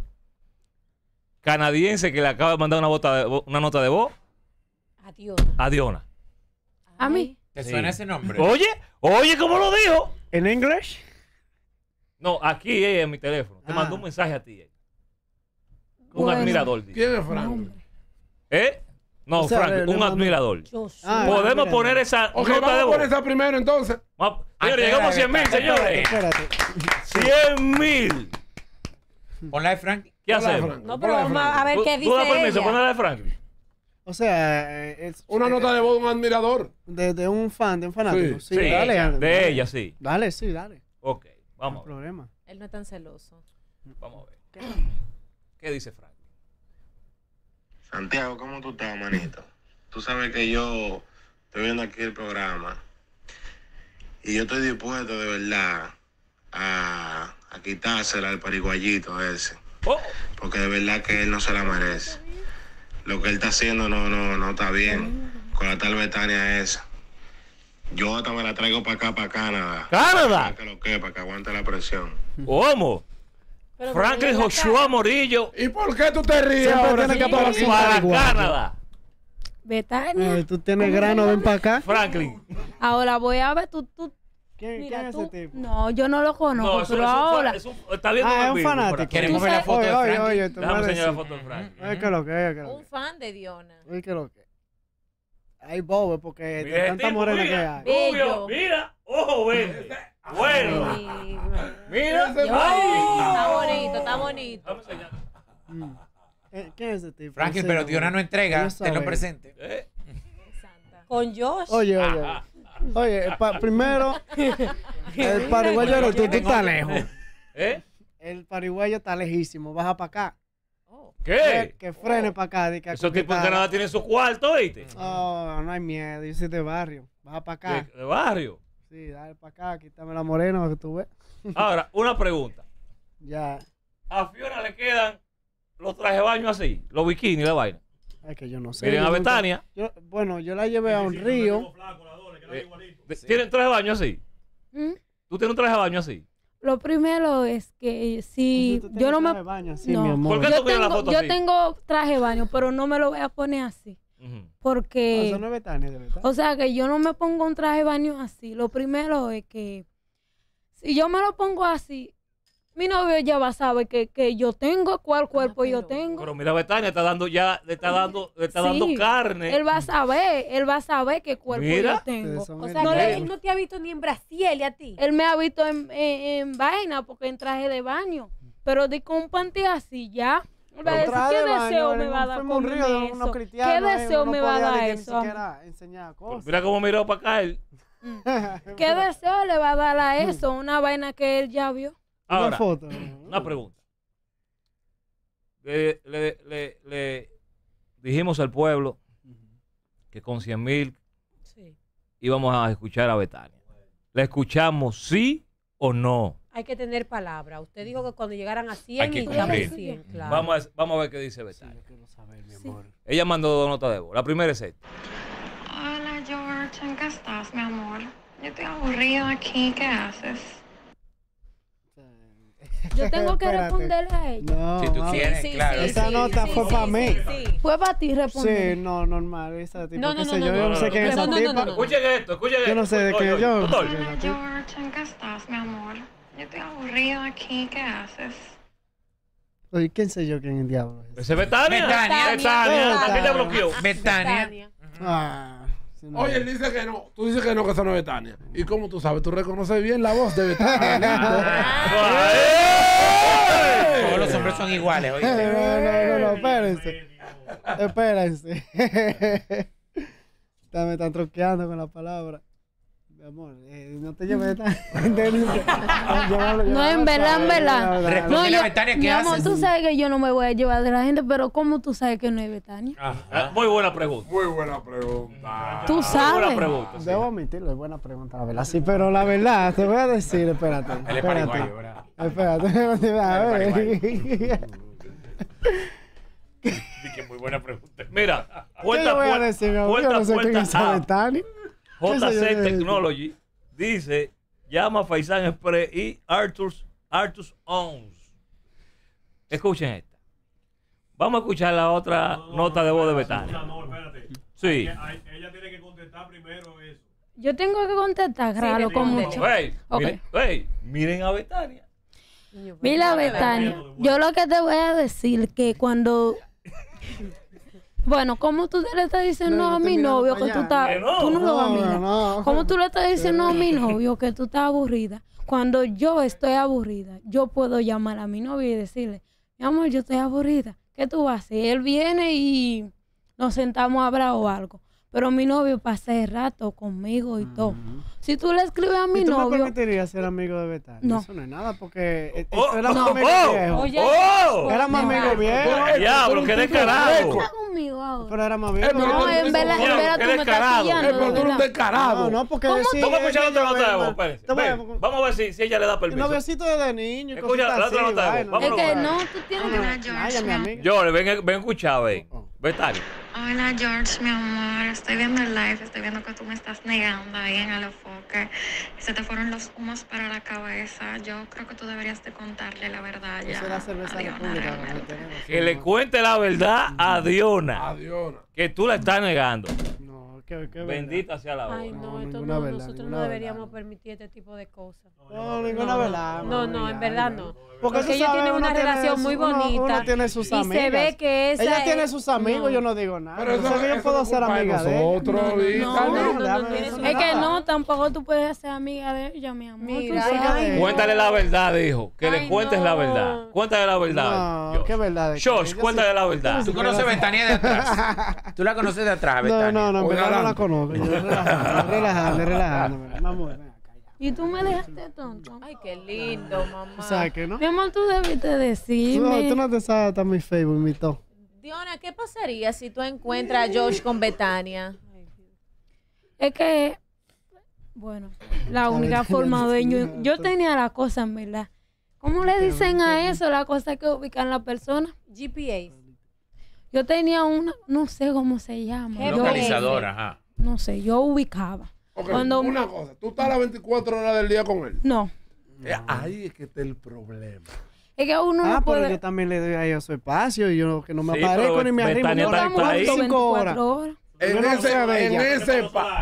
canadiense, que le acaba de mandar una nota de voz
Adiós.
a Diona.
A mí.
¿Te
Sí.
suena ese nombre?
Oye, ¿cómo lo dijo?
¿En inglés?
No, aquí en mi teléfono. Te
Ah.
mandó un mensaje a ti. Un
Bueno.
admirador. dice.
¿Quién es Frank?
¿Eh? No,
O sea,
Frank,
le
un
mandó-
admirador.
Yo soy.
Ah,
Podemos
mira.
poner esa
Ok,
nota
vamos
de
a
voz.
poner esa primero entonces.
Señores, llegamos a 100,000, señores.
Espérate.
100,000.
Ponla de Frank.
¿Qué
Ponla de
hacemos?
Frank,
No,
ponla
pero
de
vamos
Frank.
a ver
¿Tú
qué
tú das
dice
permiso?
ella.
Ponla de Franklin.
O sea, es
Una nota de voz de un admirador.
de un fan, de un fanático. Sí,
Sí,
dale.
de
dale.
ella, sí.
Dale, sí, dale.
Ok,
No hay
vamos a ver.
problema.
Él no es tan celoso.
Vamos a ver. ¿Qué dice Franklin?
Santiago, ¿cómo tú estás, manito? Tú sabes que yo estoy viendo aquí el programa y yo estoy dispuesto de verdad a quitársela al pariguayito ese,
Oh,
porque de verdad que él no se la merece. Lo que él está haciendo no está bien con la tal Betania esa. Yo hasta me la traigo para acá, para Canadá.
¡Canadá!
Para que aguante la presión.
¿Cómo?
Pero
Franklin
mira la
Joshua
cara.
Morillo
¿Y por qué tú te ríes
Siempre
ahora?
tiene
si
que
tú estás
aparecer
haciendo-
para
igual.
Canadá.
Betania.
Tú tienes grano, ven para acá.
Franklin.
Ahora voy a ver, tú.
¿Quién
Mira,
es
tú.
ese tipo?
No, yo no lo conozco,
eso
pero
es
ahora.
está viendo
Ah, es
en
un
vivo,
fanático.
por aquí.
Queremos ver la foto de
Oye,
Frank.
oye, tú
Déjame
me
enseñar la
decís.
foto de Franklin.
Oye, que lo que,
Un fan de Diona.
Oye, que lo que. Hay bobe porque
Mira
de
ese
tanta
tipo,
morena
mira.
que hay.
Rubio, mira, ojo verde. Bueno.
Sí,
Mira.
Está bonito, está bonito.
Vamos a enseñar.
¿Quién es ese tipo?
Franklin,
Sí,
pero Diona no entrega.
Yo
Te lo
saber.
presente.
Con Josh.
Oye, primero, el pariguayo eres tú estás lejos.
¿Eh?
El pariguayo está lejísimo, baja para acá.
¿Qué?
Que frene para acá. De que
Esos tipos en Canadá tienen su cuarto, ¿viste?
Oh, no hay miedo, yo soy de barrio. Baja para acá.
De barrio.
Sí, dale para acá, quítame la morena para que tú veas.
Ahora, una pregunta.
Ya.
A Fiona le quedan los trajes de baño así, los bikinis, la vaina.
Es que yo no sé.
Miren
yo
a
nunca-
Betania.
Bueno, yo la llevé a un río.
¿Tienen traje de baño así?
¿Mm?
¿Tú tienes un traje de baño así?
Lo primero es que si
Tú
yo no
tienes
me...
traje de baño, sí,
no.
mi amor.
¿Por qué tú miras la
tengo,
foto
yo
así?
tengo traje de baño, pero no me lo voy a poner así. Porque...
Eso no es Betania, de Betania.
O sea, que yo no me pongo un traje de baño así. Lo primero es que si yo me lo pongo así, mi novio ya va a saber que yo tengo, cuál cuerpo yo tengo.
Pero mira, Betania está dando ya, le está dando
Sí,
carne.
Él va a saber qué cuerpo
Mira.
yo tengo.
O sea,
No
que
le-
él no te ha visto ni en Brasil y a ti.
Él me ha visto en vaina porque en traje de baño. Pero di con un panty así ya. Él va a decir,
Traje
¿qué
de baño,
deseo me va a dar
fuimos a un
con
río de unos
eso?
cristianos,
¿Qué deseo
uno
me va a
podía
dar
ni
eso?
siquiera enseñar cosas.
Mira cómo miró para acá él.
¿Qué deseo le va a dar a eso? Una vaina que él ya vio.
Ahora,
Una foto.
una pregunta. Le dijimos al pueblo que con 100,000 íbamos a escuchar a Betania. ¿La escuchamos sí o no?
Hay que tener palabra. Usted dijo que cuando llegaran a 100
Hay que
y ya
cumplir.
100, claro.
Vamos a ver qué dice Betania. Ella mandó 2 notas de voz. La primera es esta.
Hola George, ¿en qué estás, mi amor? Yo estoy aburrida aquí, ¿qué haces?
Yo tengo que
Espérate.
responderle a ella.
No,
Si tú
vamos.
tienes, claro.
Esa nota fue para mí.
Fue para ti
Sí,
responder.
no, normal. Esa tipo,
No,
qué
no,
sé
no,
yo,
no,
yo no sé quién es esa tipa.
Escuchen esto, escuchen esto.
Yo no sé de qué
Oye,
yo.
doctor.
Hola George, ¿en qué estás, mi amor? Yo estoy aburrida aquí, ¿qué haces?
Oye, ¿quién sé yo quién es el diablo?
¿Ese es Betania?
Betania.
Betania. ¿Quién te bloqueó?
Betania.
Ah, sí, no.
Oye, él dice que no. Tú dices que no, que esa no es Betania. ¿Y cómo tú sabes? Tú reconoces bien la voz de Betania.
Todos los hombres son iguales, oye.
No, espérense. Espérense. Me están troqueando con la palabra. Mi amor, no te lleves tan...
No, en verdad.
Respóndele a Betania, ¿qué
mi amor,
haces?
tú sabes que yo no me voy a llevar de la gente, pero ¿cómo tú sabes que no es Betania?
Muy buena pregunta.
Muy buena pregunta.
Tú
Muy
sabes.
buena pregunta. sí.
Debo admitirlo, es buena pregunta, la verdad. Sí, pero la verdad, te voy a decir, espérate.
Él es pariguayo, ¿verdad?
Espérate, a ver.
Dije, muy buena pregunta. Mira,
¿Qué
puerta
yo voy a
puerta,
decir, mi amor? Yo
puerta,
no sé quién
puerta
es esa
A.
Betania. ¿Qué sé yo
JC
de-
Technology dice, llama a Faisán Express y Arthur's Owns. Escuchen esta. Vamos a escuchar la otra nota de voz de Betania. Sí.
Ella tiene que contestar primero eso.
Yo tengo que contestar, gralo, con mucho.
Hey,
Ok.
miren a Betania.
Mira, Betania, yo lo que te voy a decir que cuando... Bueno, ¿cómo tú le estás diciendo
No,
a
estoy
mi
mirando
novio
para
que tú
allá.
estás...
Que no.
Tú no lo vas a
No,
mirar.
no.
¿Cómo tú le estás diciendo a mi novio que tú estás aburrida? Cuando yo estoy aburrida, yo puedo llamar a mi novio y decirle, mi amor, yo estoy aburrida. ¿Qué tú vas a hacer? Él viene y nos sentamos a hablar o algo. Pero mi novio pasa el rato conmigo y todo. Si tú le escribes a mi
¿Y tú me
novio...
permitirías ser amigo de Betania?
No.
Eso no es nada, porque
Oh,
éramos
oh,
amigos
oh,
viejos.
Oye,
¡Oh!
Éramos amigos viejos.
Diablo, qué descarado.
Está conmigo ahora.
Pero éramos viejos.
No, en verdad,
Qué
tú me estás
descarado.
pillando,
Pero tú eres un
¿verdad?
descarado.
No, porque
¿Cómo
sí,
Vamos a escuchar otra nota de voz.
ven,
Espérense.
te voy a-
Ven, vamos a ver si ella le da
El
permiso.
noviocito desde niño. y
Escucha
cositas
la otra
así,
nota de voz.
vaina.
Vámonos.
Es que no, tú tienes
Hola
que...
Ay,
George,
mi
mi amor.
amiga.
Yo, ven a escuchar, ven. Betania.
Hola George, mi amor. Estoy viendo el live, estoy viendo que tú me estás negando ahí en Alofoque. Se te fueron los humos para la cabeza. Yo creo que tú deberías de contarle la verdad ya.
Esa es la cerveza
a Diona,
república.
realmente.
Que le cuente la verdad a Diona.
Adiós.
Que tú la estás negando.
No,
Bendita sea la hora.
Ay, no, esto
ninguna
no,
verdad,
nosotros
ninguna
no
verdad.
deberíamos permitir este tipo de cosas.
No, ninguna verdad.
No, en verdad no.
Porque tú
ellos
sabes,
tienen
uno
una
tiene
relación muy bonita.
Uno tiene sus
y
amigas.
se ve que esa
Ella
es-
tiene sus amigos,
no.
yo no digo nada.
Pero
Yo sé que yo puedo ser amiga de
nosotros,
ella.
No, es que no, tampoco tú puedes ser amiga de ella, mi amor.
Mira,
tú sabes.
Cuéntale la verdad, dijo. Que le
Ay,
cuentes la
no.
verdad. Cuéntale la verdad.
No, qué verdad.
Josh, cuéntale la verdad.
¿Tú conoces a Betania de atrás? ¿Tú la conoces de atrás, Betania?
No, en verdad no la
adelante.
conozco. Yo relajando. Vamos, ven acá.
Y tú me dejaste tonto.
Ay, qué lindo, mamá.
O sea, que no.
Mi amor, tú debiste
Tú no,
decirme.
tú no te sabes hasta mi Facebook, mi todo.
Diona, ¿qué pasaría si tú encuentras a Josh con Betania?
Es que, bueno, la única forma de yo tenía la cosa, en verdad. ¿Cómo le dicen a eso? La cosa que ubican la persona.
GPA.
Yo tenía una, no sé cómo se llama. Yo-
Localizador, ajá.
no sé, yo ubicaba.
Ok,
Cuando-
una cosa, tú estás las 24 horas del día con él.
No,
Ahí es que está el problema.
es que uno no
Pero
puede.
yo también le doy a ella su espacio y yo que no me
Sí,
aparezco
pero
ni me arrimo.
Betania
Yo
está-
la
está
encuentro
ahí.
5 horas.
24 horas.
En
Yo no
ese,
sé de
en
ella.
ese,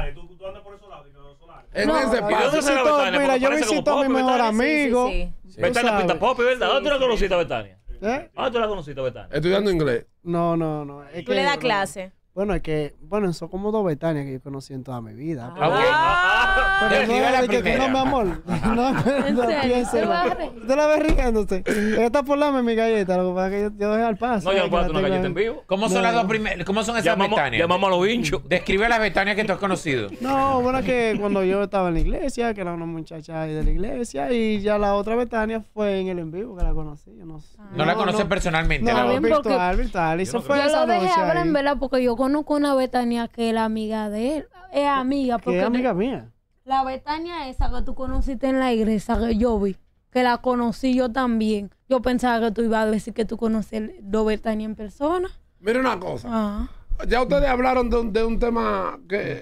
en
No,
ese
Yo
¿dónde
paso.
se la
visito,
Betania?
mira,
Porque
yo
parece como
visito a mi
Poppy,
mejor
Betania.
amigo.
Sí,
tú
Betania
sabes.
pinta Poppy, ¿verdad? ¿Dónde tú la conociste a Betania?
¿Eh?
¿Dónde tú la conociste a Betania?
Estudiando inglés.
No. Es
Tú le das clase.
Bueno, es que, son como 2 Betania que yo conocí en toda mi vida.
Ah, ok.
Pero
Describe
no,
la
es que
primera.
no, mi amor. No,
¿En serio?
piense.
¿Te vas a reír?
Usted la ve riéndose. Ella está por darme mi galleta. Lo que pasa es que yo dejé al paso.
No, yo no
que
puedo
la
darte una
tengo
galleta
ahí.
en vivo.
¿Cómo son las dos primeras? ¿Cómo son esas Betanias?
Llamamos a los hinchos.
Describe las Betanias que tú has conocido.
No, bueno, que cuando yo estaba en la iglesia, que era una muchacha ahí de la iglesia, y ya la otra Betania fue en el en vivo que la conocí. Yo no,
No la conoces personalmente.
No,
la
bien,
otra.
porque-
virtual. Y se fue
Yo
esa
lo dejé
noche
hablar
ahí.
en verdad porque yo conozco una Betania que es la amiga de él. Es amiga.
Que
Porque
es amiga mía.
la Betania esa que tú conociste en la iglesia que yo vi, que la conocí yo también. Yo pensaba que tú ibas a decir que tú conoces dos Betania en persona.
Mira una cosa.
Ah.
Ya ustedes hablaron de un tema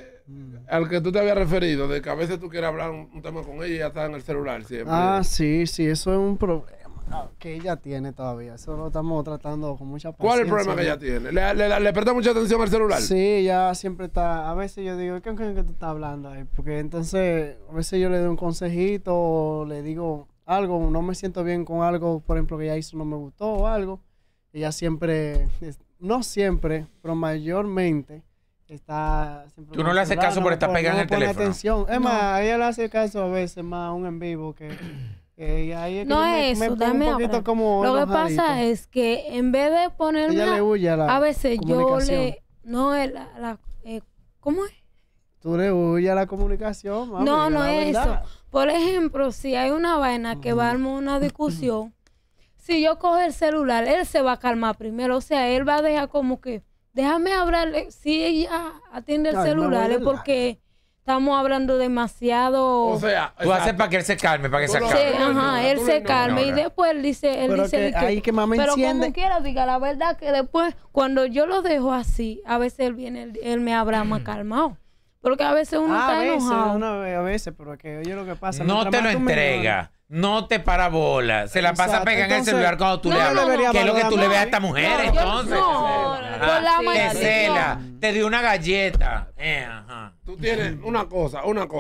al que tú te habías referido, de que a veces tú quieres hablar un tema con ella y ya está en el celular siempre.
Ah, sí, eso es un problema que ella tiene todavía. Eso lo estamos tratando con mucha paciencia.
¿Cuál es el problema que ella tiene? ¿Le presta mucha atención al celular?
Sí, ella siempre está. A veces yo digo, ¿qué tú estás hablando ahí? Porque entonces, a veces yo le doy un consejito o le digo algo, no me siento bien con algo, por ejemplo, que ella hizo, no me gustó o algo. Ella siempre, no siempre, pero mayormente está. Siempre
Tú no
con
le
el
haces
celular,
caso
no
por
me
estar
pone-
pegada
no
en el
me pone
teléfono.
atención. Es
No.
más, a ella le hace caso a veces más a un en vivo que ahí es que
No
yo me
es eso,
pongo
déjame
un poquito
hablar.
como
Lo que
enojadito.
pasa es que en vez de ponerme
Ella le huye a la
veces yo
comunicación.
le no es ¿cómo es?
Tú le huyes a la comunicación, mami,
No, no
la
es eso.
verdad.
Por ejemplo, si hay una vaina que va a armar una discusión, si yo cojo el celular, él se va a calmar primero. O sea, él va a dejar como que, déjame hablarle. Si ella atiende el
Ay,
celular
no,
es porque estamos hablando demasiado.
O sea,
Tú haces para que él se calme, para que se
Tú lo-
Sí,
calme.
ajá, él
tú
se
lo
calma y
ignoras.
después él dice,
Pero
de
que ahí que más me
pero
enciende.
como quiera, diga la verdad que después, cuando yo lo dejo así, a veces él viene, él me habla más calmado. Porque a veces uno
A
está
veces,
enojado.
a veces, pero que oye lo que pasa.
No
mientras
te lo
más tú me
entrega. No te para bola. Se la pasa
Exacto.
pegada en el
Entonces,
celular cuando tú
no,
le
no,
hablas.
no.
¿Qué es lo que tú le
Debería
ves a esta mujer
No, yo-
entonces?
no,
Ajá.
por la
Te
manera-
cela, te dio una galleta. Ajá.
tú tienes una cosa.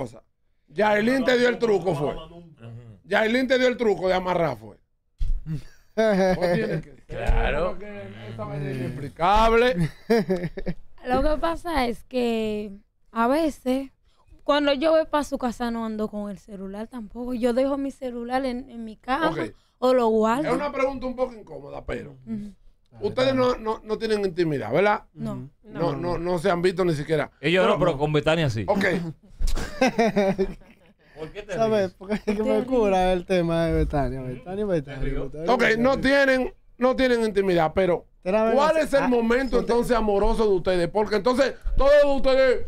Yailin te dio el truco, fue. Yailin te dio el truco de amarrar, fue. Vos tienes que-
Claro.
Porque esta vaina es inexplicable.
Lo que pasa es que a veces, cuando yo voy para su casa, no ando con el celular tampoco. Yo dejo mi celular en mi cama
Ok.
o lo
Es
guardo.
una pregunta un poco incómoda, pero
Ujú.
ustedes no tienen intimidad, ¿verdad?
No.
No se han visto ni siquiera.
Ellos no, pero con Betania sí.
Ok,
¿Por qué te
¿Sabes?
ríes?
Porque es que me cura el tema de Betania. Betania.
ok, no tienen intimidad, pero
Te la ven
¿cuál
así.
es el momento entonces amoroso de ustedes? Porque entonces todos ustedes,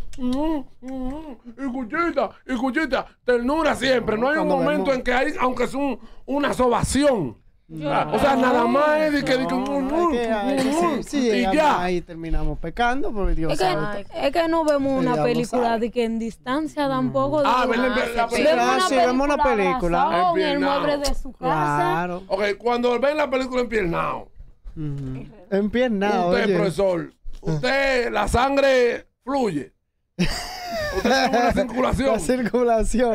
y cuchita, ternura siempre. No hay un
cuando
momento
vemos-
en que hay, aunque es una sobación. O sea, nada más es de que,
Sí,
y ya.
ahí terminamos pecando, porque Dios
Es
sabe.
que, es que no vemos una
diablo
película
sabe.
de que en distancia tampoco.
Ah,
de-
ven la
Sí,
película.
claro, sí, vemos una película.
abrazado en el
Empiernado.
mueble de su casa.
Claro.
Ok, cuando ven la película empiernado,
Empiernado,
usted,
oye.
profesor, usted, la sangre fluye. Usted tiene una circulación.
La circulación.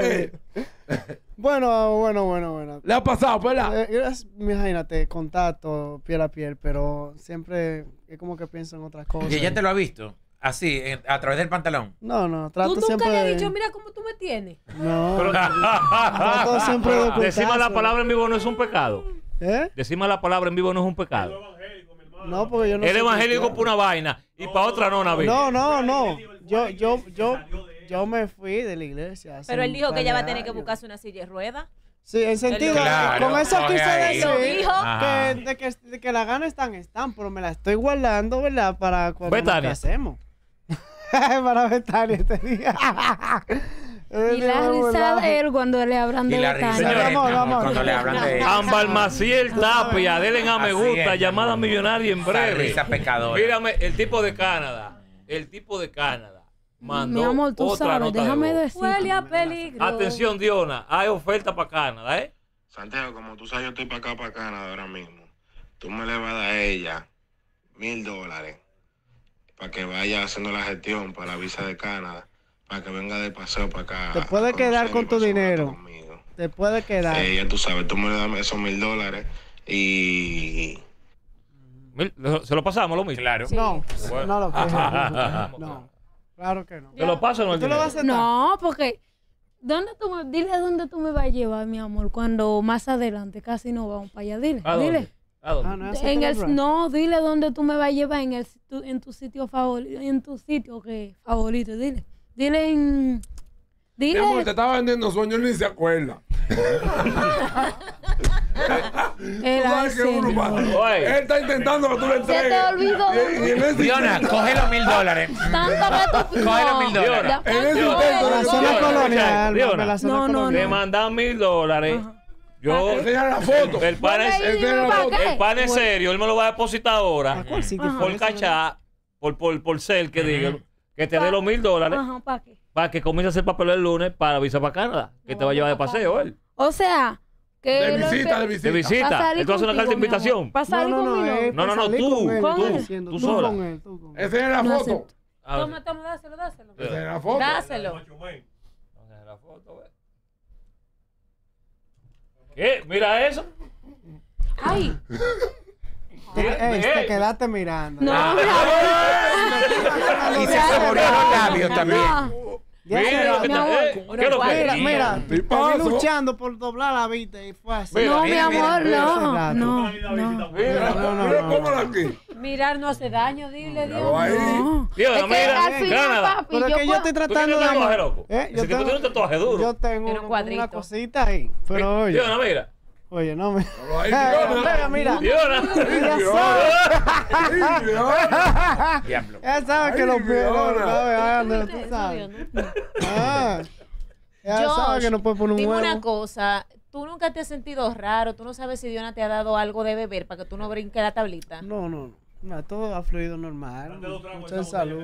Bueno.
Le ha pasado, ¿verdad?
Imagínate, contacto, piel a piel, pero siempre es como que pienso en otras cosas.
¿Y ella te lo ha visto? Así, a través del pantalón.
No, trato
¿Tú nunca
siempre
le has
de...
dicho, mira cómo tú me tienes?
No, trato siempre de ocultarse.
Decimos la palabra en vivo no es un pecado.
¿Eh?
Decimos la palabra en vivo no es un pecado.
No, porque yo no
El
soy
evangélico
cristiano.
por una vaina y para otra no, Naví.
No. Yo me fui de la iglesia. hace
Pero él
un
dijo
par
que ella
de
va a tener que
años.
buscarse una silla de ruedas.
Sí, en sentido,
Claro,
con eso
coge
quise
ahí.
decir
Lo dijo.
de que las ganas están, pero me las estoy guardando, ¿verdad? Para cuando nos
Betania.
casemos. Para Betania este día.
Y la risa de él cuando le hablan de
Y la
Betania.
risa de él,
Vamos.
cuando le hablan de
Ámbar Maciel Tapia, denle a me
Así
gusta,
es,
llamada
mi amor.
millonaria en
Esa
breve.
risa pecadora.
Mírame, el tipo de Canadá mandó
Mi amor, tú
otra
sabes,
nota
déjame
de voz.
decir.
Huele a peligro.
Atención, Diona, hay oferta para Canadá, ¿eh?
Santiago, como tú sabes, yo estoy para acá, para Canadá ahora mismo. Tú me le vas a dar a ella $1,000 para que vaya haciendo la gestión para la visa de Canadá, para que venga de paseo para acá.
Te puedes
a
quedar
conocer
con
y
tu
pasar un rato
dinero.
conmigo.
Te puede quedar.
Ya tú sabes, tú me le das esos $1,000 y...
¿Se lo pasamos lo mismo?
Claro.
No,
Bueno.
no lo quiero. No, claro que no.
¿Te lo paso o no el
¿Tú lo
dinero?
vas a aceptar?
No, porque dile dónde tú me vas a llevar, mi amor, cuando más adelante casi no vamos para allá. Dile,
¿A dónde?
dile.
¿A dónde?
No es
En
Celebra.
no, dile dónde tú me vas a llevar en tu sitio favorito, favorito, dile. Dile en
Mi amor, te
dile.
estaba vendiendo sueños y ni se acuerda.
Él
Tú sabes
hace,
que uno
mi
pasa.
amor.
Oye.
Él está intentando que tú le
Se te
entregues.
olvidó.
Y en ese
Diona,
intento-
coge los $1,000.
Tanto que tú
Coge los $1,000.
Ya,
En ese
no,
intento
La
de
zona
Diona,
colonial.
Diona.
mami, la zona
No, no,
colonial.
Le mandan $1,000. Yo,
Enseña la foto.
el pan es,
Bueno,
Enseña la foto.
el pan es serio, él me lo va a depositar ahora.
¿A cuál sitio fue
Por
eso?
cachá, por ser que diga, que te dé los $1,000
Ajá, ¿para qué?
para que comience a hacer papel el lunes para visa para Canadá, que te va a llevar de paseo él.
O sea, que
De
lo
visita,
que-
de visita.
De visita.
Pa' salir
Él te va a hacer una carta de
contigo, mi amor.
invitación.
Pa' salir conmigo.
No, no, no,
salir
tú,
con él,
tú,
estoy diciendo,
tú
tú
sola.
con él, tú con él.
Enseña la
No
foto.
acepto.
A ver.
Toma, dáselo.
Enseña la foto.
Dáselo.
La foto, ve. ¿Qué? Mira eso.
Ay,
Te quedaste mirando.
No, mi
Y se saboreó los labios también.
Mira lo que
mi
está.
amor.
¿Qué es lo que?
Mira,
¿Qué
estoy
pasó?
luchando por doblar la vida y fue así.
Mira,
No, mi
mira,
amor,
mira,
no, no, no.
Mira,
Mira, póngala aquí.
Mirar no hace daño, dile, Dios.
Míralo ahí.
No.
Dios,
Es que
mira,
al final,
Canadá.
papi,
Pero es que yo estoy
¿Tú tienes
tratando
un
de...
tatuaje, loco?
Ese
Ese tipo tiene un tatuaje duro.
Yo tengo
Tiene un
una
cuadrito.
cosita ahí, pero oye,
Dios, mira.
oye, no me...
Míralo ahí, Diona.
Mira,
Dios,
Ay, Diona.
Diablo.
ya sabes que
Ay,
los pies no,
Diona.
no, tú sabes. Ah, ya sabes que no puedes poner un
dime
huevo.
una cosa. ¿Tú nunca te has sentido raro? ¿Tú no sabes si Diona te ha dado algo de beber para que tú no brinques la tablita?
No, todo ha fluido normal. Mucho en salud.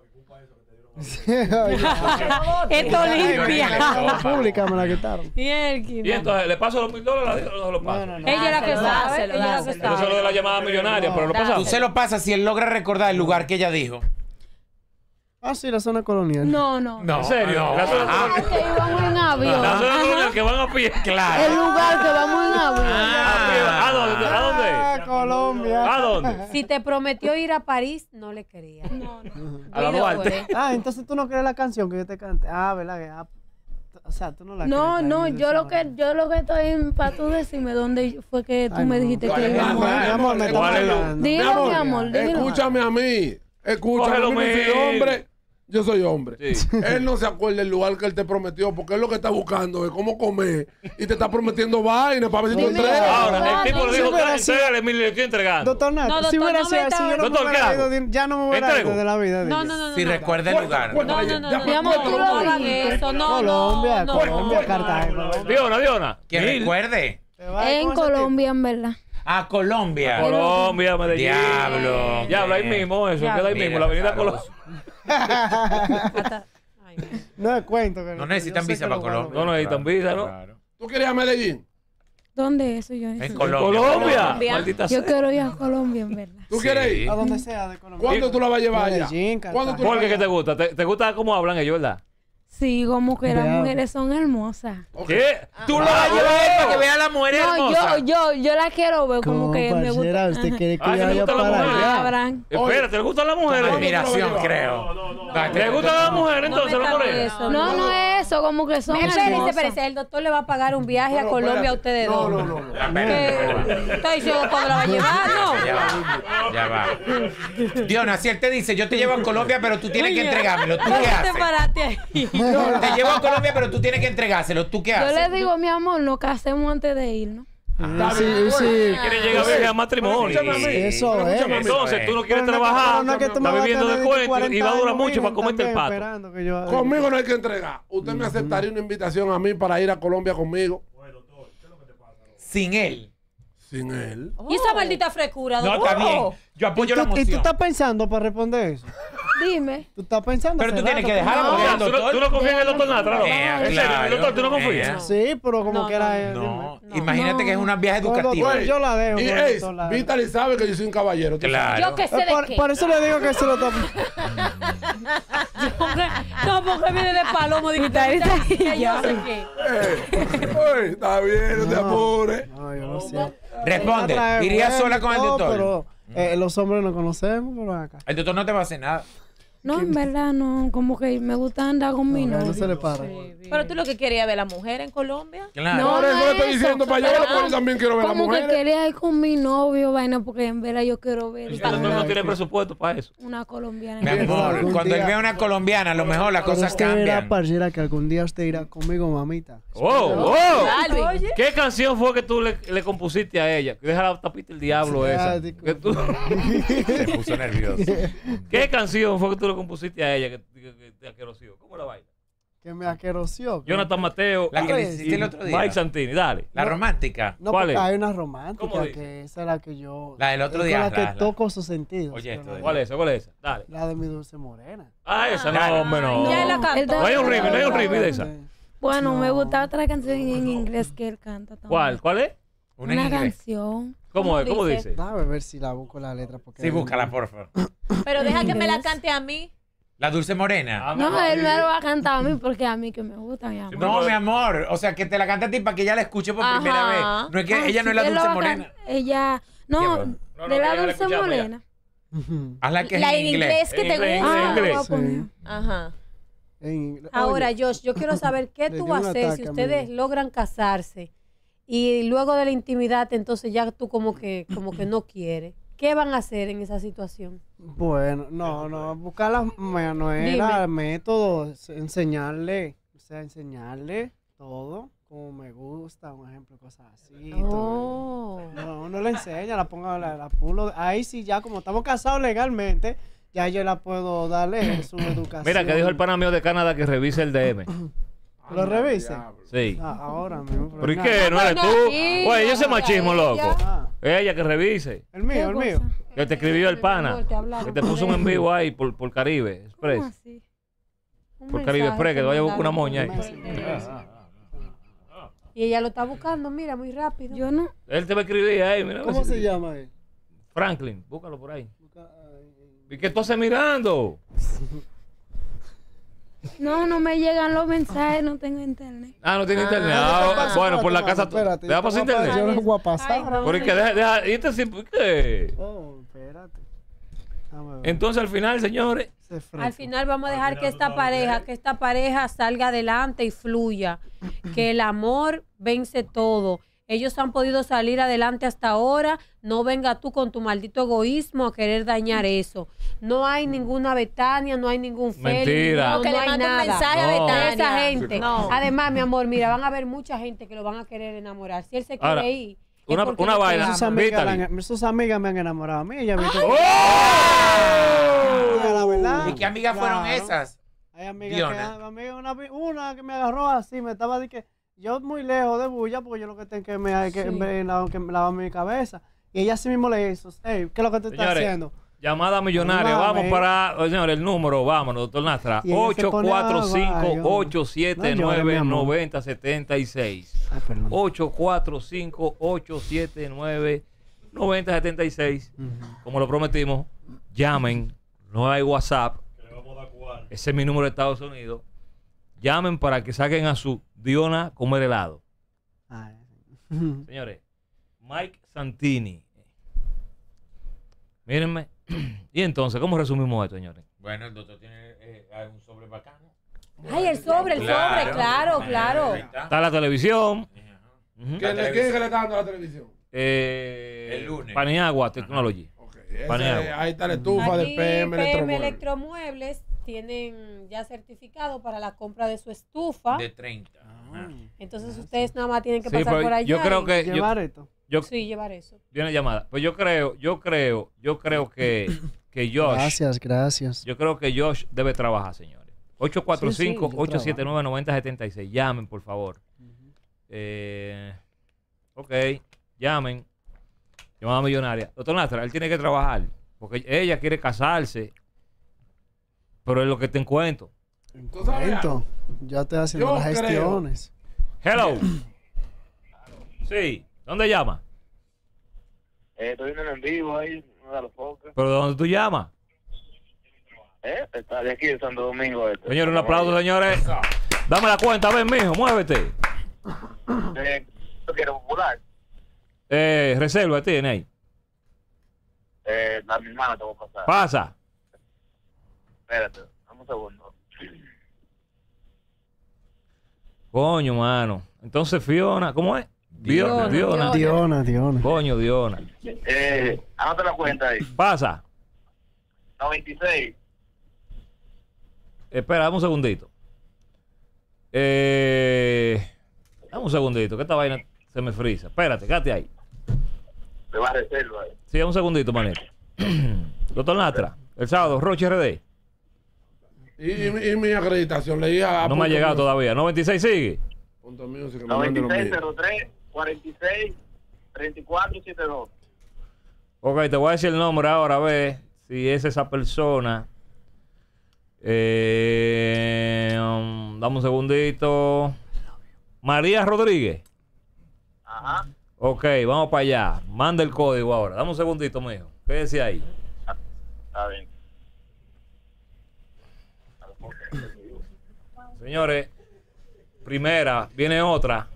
Esto limpia.
La pública me la quitaron.
Y él,
Y entonces, ¿le paso los $1,000 a Dios o no se los paso?
No.
ella es la que
Dáselo,
sabe,
dáselo,
ella es la que
dáselo.
Eso es lo de la
sabe.
llamada millonaria, pero lo
Dáselo.
Tú
pasamos.
se lo pasas si él logra recordar el lugar que ella dijo.
Ah, sí, la zona colonial.
No, no.
No.
¿En serio?
no.
La zona
Ah,
Es que íbamos en avión.
La zona
Ajá.
colonial que van a pie.
El
claro.
lugar que vamos en avión.
¿A pie? ¿A dónde? ¿A dónde?
Ah, Colombia.
¿A dónde?
Si te prometió ir a París, no le quería.
A la Duarte.
Ah, entonces tú no crees la canción que yo te cante. Ah, ¿verdad? O sea, tú no la
No,
crees.
no,
Ay,
yo lo que estoy para tú decirme dónde fue que tú
Ay,
me
no.
dijiste
Ay,
que
mi
íbamos.
Mi amor, me está
¿Cuál es lo-
hablando.
Dilo, mi amor, dilo.
Escúchame a mí. Escúchame a
Cógelo,
mí. Yo soy
men.
hombre. Yo soy hombre.
Sí.
Él no se acuerda del lugar que él te prometió porque él lo que está buscando es cómo comer y te está prometiendo vainas para ver si tú
Dile.
entregas.
Ahora, el tipo le dijo,
Sí, pero sí.
entrégale, mil, le estoy entregando.
Doctor Nato,
No,
si
doctor,
hubiera
no
sido
me
así, yo no
Doctor,
me
¿qué
hubiera
hago?
ido ya no me hubiera
¿Entrego?
ido de la vida. de
No,
ella.
no, no,
Si
no.
recuerda el lugar.
No, no, no,
Mi amor, tú lo
hagas
dijiste.
eso, no,
Colombia,
no,
Colombia,
no.
Cartagena.
Diona.
Que
Mil.
recuerde.
Te vas a ir
En
con ese
Colombia, en verdad.
A Colombia.
Colombia, Medellín.
Diablo.
Diablo, ahí mismo, eso, queda ahí
Mira,
mismo, la avenida
Carlos.
Colombia.
Ay,
tipo. No es cuento. Que
No necesitan
yo sé
visa
que
para
lo guardo.
Colombia.
No necesitan visa, ¿no?
Claro.
¿Tú querías a Medellín?
¿Dónde eso yo
En
necesito?
Colombia.
Maldita
Yo
sea.
quiero ir a Colombia, en verdad.
¿Tú quieres ir?
A donde sea de Colombia.
¿Cuándo tú la vas a llevar allá?
Medellín,
¿Cuándo tú la
¿Por
vas
qué
a
que te
llevar?
gusta? ¿Te gusta cómo hablan ellos, verdad?
Sí, como que las
Veamos.
mujeres son hermosas.
¿Qué?
Tú lo vas a llevar para que vea a la mujer
No,
hermosa.
yo la quiero ver como que me
Compañera,
gusta.
¿usted
Ajá.
quiere que
Ah,
yo
¿te
vaya
gustan las
para
mujeres?
allá?
Abraham.
Espérate, ¿le gustan las mujeres?
Admiración, creo.
¿Le gustan las mujeres entonces,
No
los
metan
morenos?
eso,
No es eso, como que son
Espérese,
hermosas.
espérese, el doctor le va a pagar un viaje a
No,
Colombia a
espérate.
ustedes
No,
dos.
no, no, no.
Está diciendo cuándo la va a llevar, ¿no?
Ya va. Diona, si él te dice, yo te llevo a Colombia, pero tú tienes que entregármelo, ¿tú qué
¿Por qué te
haces?
paraste ahí?
Te llevo a Colombia, pero tú tienes que entregárselo, ¿tú qué
Yo
haces?
le digo, mi amor, lo que hacemos antes de irnos.
Sí, sí.
Quieren llegar a vivir a matrimonio.
Escúchame a mí.
Eso es.
Entonces, tú no quieres
Pero
trabajar,
no es que tú me
estás
vas a
viviendo
tener
de cuento
40
y va a durar
años
mucho para
virgen
comerte el
también
pato.
esperando que yo-
Conmigo no hay que entregar. ¿Usted me aceptaría una invitación a mí para ir a Colombia conmigo?
Sin él.
Sin él.
¿Y esa maldita frescura,
No,
doctor?
está bien. Yo apoyo la
¿Y tú
moción.
estás pensando para responder eso?
Dime.
¿Tú estás pensando?
Pero tú
hace
tienes que
rato?
dejarla porque es el doctor.
¿Tú no confías en el doctor Natra? ¿no?
Eh,
¿En serio? ¿En el doctor tú no
claro.
confías?
Sí, pero como
No,
que era...
No, imagínate que es un viaje
No,
educativo.
doctor, yo la dejo.
Y
con el
Ace,
doctor Lara.
Vitaly sabe que yo soy un caballero. ¿tú
Claro.
Yo que sé de qué.
Por eso le digo que se lo está...
No, porque viene de palomo, dijiste. Que yo sé qué.
sabes? Está bien, no te apures.
No, yo no sé.
Responde,
Trae
¿irías
bueno
sola
y
con el
todo,
doctor?
Pero los hombres no conocemos, pero acá.
El doctor no te va a hacer nada.
No, en verdad no. Como que me gusta andar con mi
No,
novio.
no se le para.
Pero tú lo que querías ver a la mujer en Colombia.
Claro.
No,
Por eso le estoy
eso,
diciendo para allá,
pero
porque yo también quiero ver a las
como que
mujeres.
quería ir con mi novio, vaina, porque en verdad yo quiero ver
El doctor no tiene presupuesto para eso.
una colombiana.
Mi amor,
Algún
cuando él
día-
ve a una colombiana, a lo mejor las
Pero
cosas
usted verá,
cambian.
parcera, que algún día usted irá conmigo, mamita.
¡Oh!
Alvin.
Oye,
¿Qué canción fue que tú le compusiste a ella? Deja la tapita el diablo
Sí,
esa.
ah,
Que tú-
Se puso nervioso.
¿Qué canción fue que tú le compusiste a ella que te aquerosió? ¿Cómo la baila?
Que me aquerosió.
Jonathan Mateo
La que le
y
hiciste el otro día.
Mike Santini, dale.
La romántica.
No,
¿Cuál
porque
es?
hay una
¿Cómo
romántica
dice?
que esa es la que yo...
La del otro
es
día,
con la que
la-
toco sus sentidos.
Oye,
pero
esto de-
¿Cuál es esa? ¿Cuál es esa? Dale.
La de mi dulce morena.
Ah, esa
Dale.
no, hombre, no.
ya él la
Él
cantó.
No hay un remix, no hay un remix de esa.
Bueno, me
No.
gusta otra canción en inglés que él canta también.
¿Cuál? ¿Cuál es?
Una en
Una
inglés.
canción.
¿Cómo es? ¿Cómo
dice?
dice?
Déjame ver si la busco la letra. Porque
Sí, búscala, por favor.
Pero deja que me la
Inglés.
cante a mí.
La dulce morena.
No, él me lo va a cantar a mí porque a mí que me gusta, mi amor.
No, mi amor. O sea, que te la cante a ti para que ella la escuche por
Ajá.
primera vez. No es que
Ah,
ella no es
sí,
la
él lo
dulce
va a
morena.
can- Ella,
Ya,
no,
bueno.
No,
de
que
la
ya la
dulce
escuchamos ya.
morena.
Hazla que es
La
en
en
inglés.
inglés que te
Inglés,
gusta.
Ah,
inglés.
lo voy a poner.
Sí.
Ajá.
Ahora,
Oye,
Josh, yo quiero saber qué
Le
tú
dio
vas
un
a hacer
ataque
si
a
ustedes
mí.
logran casarse y luego de la intimidad, entonces ya tú como que no quieres. ¿Qué van a hacer en esa situación?
Bueno, no, buscar la manera, métodos, enseñarle, o sea, enseñarle todo, como me gusta, un ejemplo, cosas así. todo.
Oh.
No, uno le enseña, la pongo, la pulo. Ahí sí, ya como estamos casados legalmente, ya yo la puedo darle su educación.
Mira, que dijo el pana mío de Canadá que revise el DM.
¿Lo revise?
Sí.
Ahora mismo.
¿Pero y qué? ¿No eres tú? Oye, ese machismo, loco.
Ah,
Ella que revise.
el mío, el mío.
Que te escribió el pana. Que te puso un en vivo ahí por Caribe Express.
¿Cómo así?
Por Caribe Express, que te vaya a buscar una moña ahí.
Y ella lo está buscando, mira, muy rápido.
Yo no.
Él te va a escribir ahí. Mira,
¿Cómo se llama él?
Franklin, búscalo por ahí. ¿Y qué tú haces mirando?
No me llegan los mensajes, no tengo internet.
Ah, no tiene internet. Bueno, por la casa. ¿Te va a pasar internet?
Yo no voy a pasar.
Porque deja. ¿Y este sí? ¿Por qué?
Oh, espérate. Dame ver.
Entonces, al final, señores.
Ese fresco.
Al final vamos a dejar que esta pareja salga adelante y fluya. Que el amor vence todo. Ellos han podido salir adelante hasta ahora. No venga tú con tu maldito egoísmo a querer dañar eso. No hay ninguna Betania, no hay ningún Félix.
Mentira.
No,
No, que le
hay
mande un
nada.
mensaje a
No.
Betania.
Esa gente.
No.
Además, mi amor, mira, van a haber mucha gente que lo van a querer enamorar. Si él se quiere
Ahora,
ir. es
una
porque
una
no te
vaina.
ama.
Sus amigas me han enamorado a mí. Ella me
¡Oh!
la verdad.
¿Y qué amigas fueron
Claro.
esas?
Hay amigas
Diona.
una que me agarró así, me estaba diciendo que yo muy lejos de bulla porque yo lo que tengo que lavar mi cabeza. Y ella así mismo le hizo, hey, ¿qué es lo que tú estás
Señores,
haciendo?
Llamada millonaria.
No,
Vamos
man.
para, señores, el número, vámonos, doctor Nastra.
Y ella se pone
845-879-9076.
Ay, perdón.
845-879-9076. Como lo prometimos, llamen. No hay WhatsApp. Ese es mi número de Estados Unidos. Llamen para que saquen a su Diona comer helado.
Ay.
Señores, Mike Santini. Mírenme. Y entonces, ¿cómo resumimos esto, señores?
Bueno, el doctor tiene un sobre bacano.
Ay, el sobre, claro.
Ahí
Está la televisión. Ujú.
¿Quién es que le está dando la televisión?
El lunes.
Paniagua Technology.
Ese,
Paniagua.
ahí está la estufa de
Aquí
PM Electromuebles.
Electromuebles tienen ya certificado para la compra de su estufa.
De 30. Ajá.
Entonces ustedes nada más tienen que
Sí,
pasar
pero
por allá.
yo creo que
Llevar esto.
Sí, llevar eso.
viene llamada. Pues yo creo que Josh.
Gracias.
Yo creo que Josh debe trabajar, señores. 845-879-9076. Llamen, por favor. Ok, llamen. Llamada millonaria. Doctor Nastra, él tiene que trabajar. Porque ella quiere casarse. Pero es lo que te encuentro.
¿Tú sabes algo?
Ya estoy haciendo
Yo
las gestiones.
Hello. Sí. ¿Dónde llama?
Estoy viendo en vivo ahí, no da los focos.
¿Pero de dónde tú llamas?
Está de aquí de Santo Domingo.
Señores, un aplauso, señores. Dame la cuenta, ven, mijo, muévete.
Yo quiero popular.
Reserva, tiene ahí.
La mi hermana te voy a pasar.
Pasa.
Espérate, dame un segundo.
Coño, mano. Entonces, Fiona, ¿cómo es? Diona.
Diona.
Coño, Diona.
Anota la cuenta ahí.
Pasa.
96.
Espera, dame un segundito. Dame un segundito, que esta vaina se me frisa. Espérate, quédate ahí.
Te va a reserva ahí.
Sí, un segundito, manito. Doctor Nastra, el sábado, Roche RD.
Y mi acreditación, leía.
No me ha llegado todavía. 96 sigue.
Punto Music, que me mande lo mío.
9603 46 34 72.
Ok, te voy a decir el nombre ahora, a ver si es esa persona. Dame un segundito. María Rodríguez.
Ajá.
Ok, vamos para allá. Manda el código ahora. Dame un segundito, mijo. Quédese ahí.
Está bien.
Señores, primera, viene otra.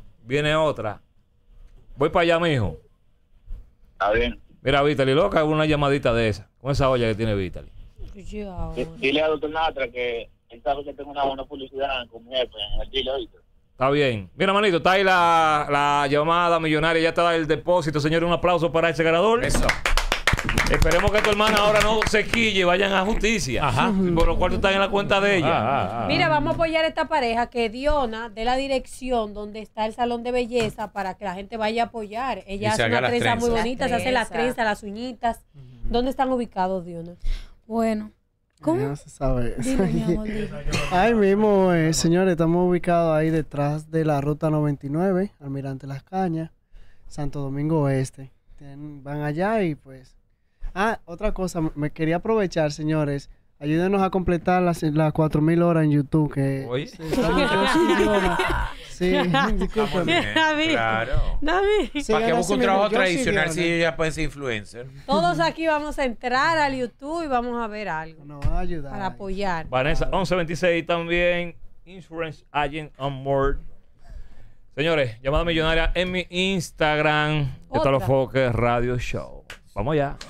Voy para allá, mijo.
Está bien.
Mira, Vitaly, loca, una llamadita de esa. Con esa olla que tiene Vitaly.
Dile a doctor Nastra que él sabe que tengo una buena publicidad con mi jefe en el dealer, ¿oíste?
Está bien. Mira, manito, está ahí la llamada millonaria. Ya está el depósito. Señores, un aplauso para ese ganador.
Eso.
Esperemos que tu hermana ahora no se quille, vayan a justicia.
Ajá.
Por lo cual tú estás en la cuenta de ella.
Mira, vamos a apoyar a esta pareja que Diona dé la dirección donde está el salón de belleza para que la gente vaya a apoyar. Ella
Y se
hace
haga
una
las
trenza muy
trenzas.
bonita, se hace las trenzas, las uñitas. ¿Dónde están ubicados, Diona?
Bueno, ¿cómo?
No se sabe.
Dile, mi amor, dile.
Ahí mismo, señores, estamos ubicados ahí detrás de la ruta 99, Almirante Las Cañas, Santo Domingo Oeste. Van allá y pues... otra cosa, me quería aprovechar, señores. Ayúdenos a completar las 4.000 horas en YouTube. Que
Oye.
Sí, discúlpeme.
Claro.
David.
Para que busque un trabajo tradicional si ella puede ser influencer.
Todos aquí vamos a entrar al YouTube y vamos a ver algo.
Nos va a ayudar.
Para apoyar.
Vanessa 1126 también. Insurance Agent on Board. Señores, llamada millonaria en mi Instagram. Esto es Los Foques Radio Show. Vamos allá.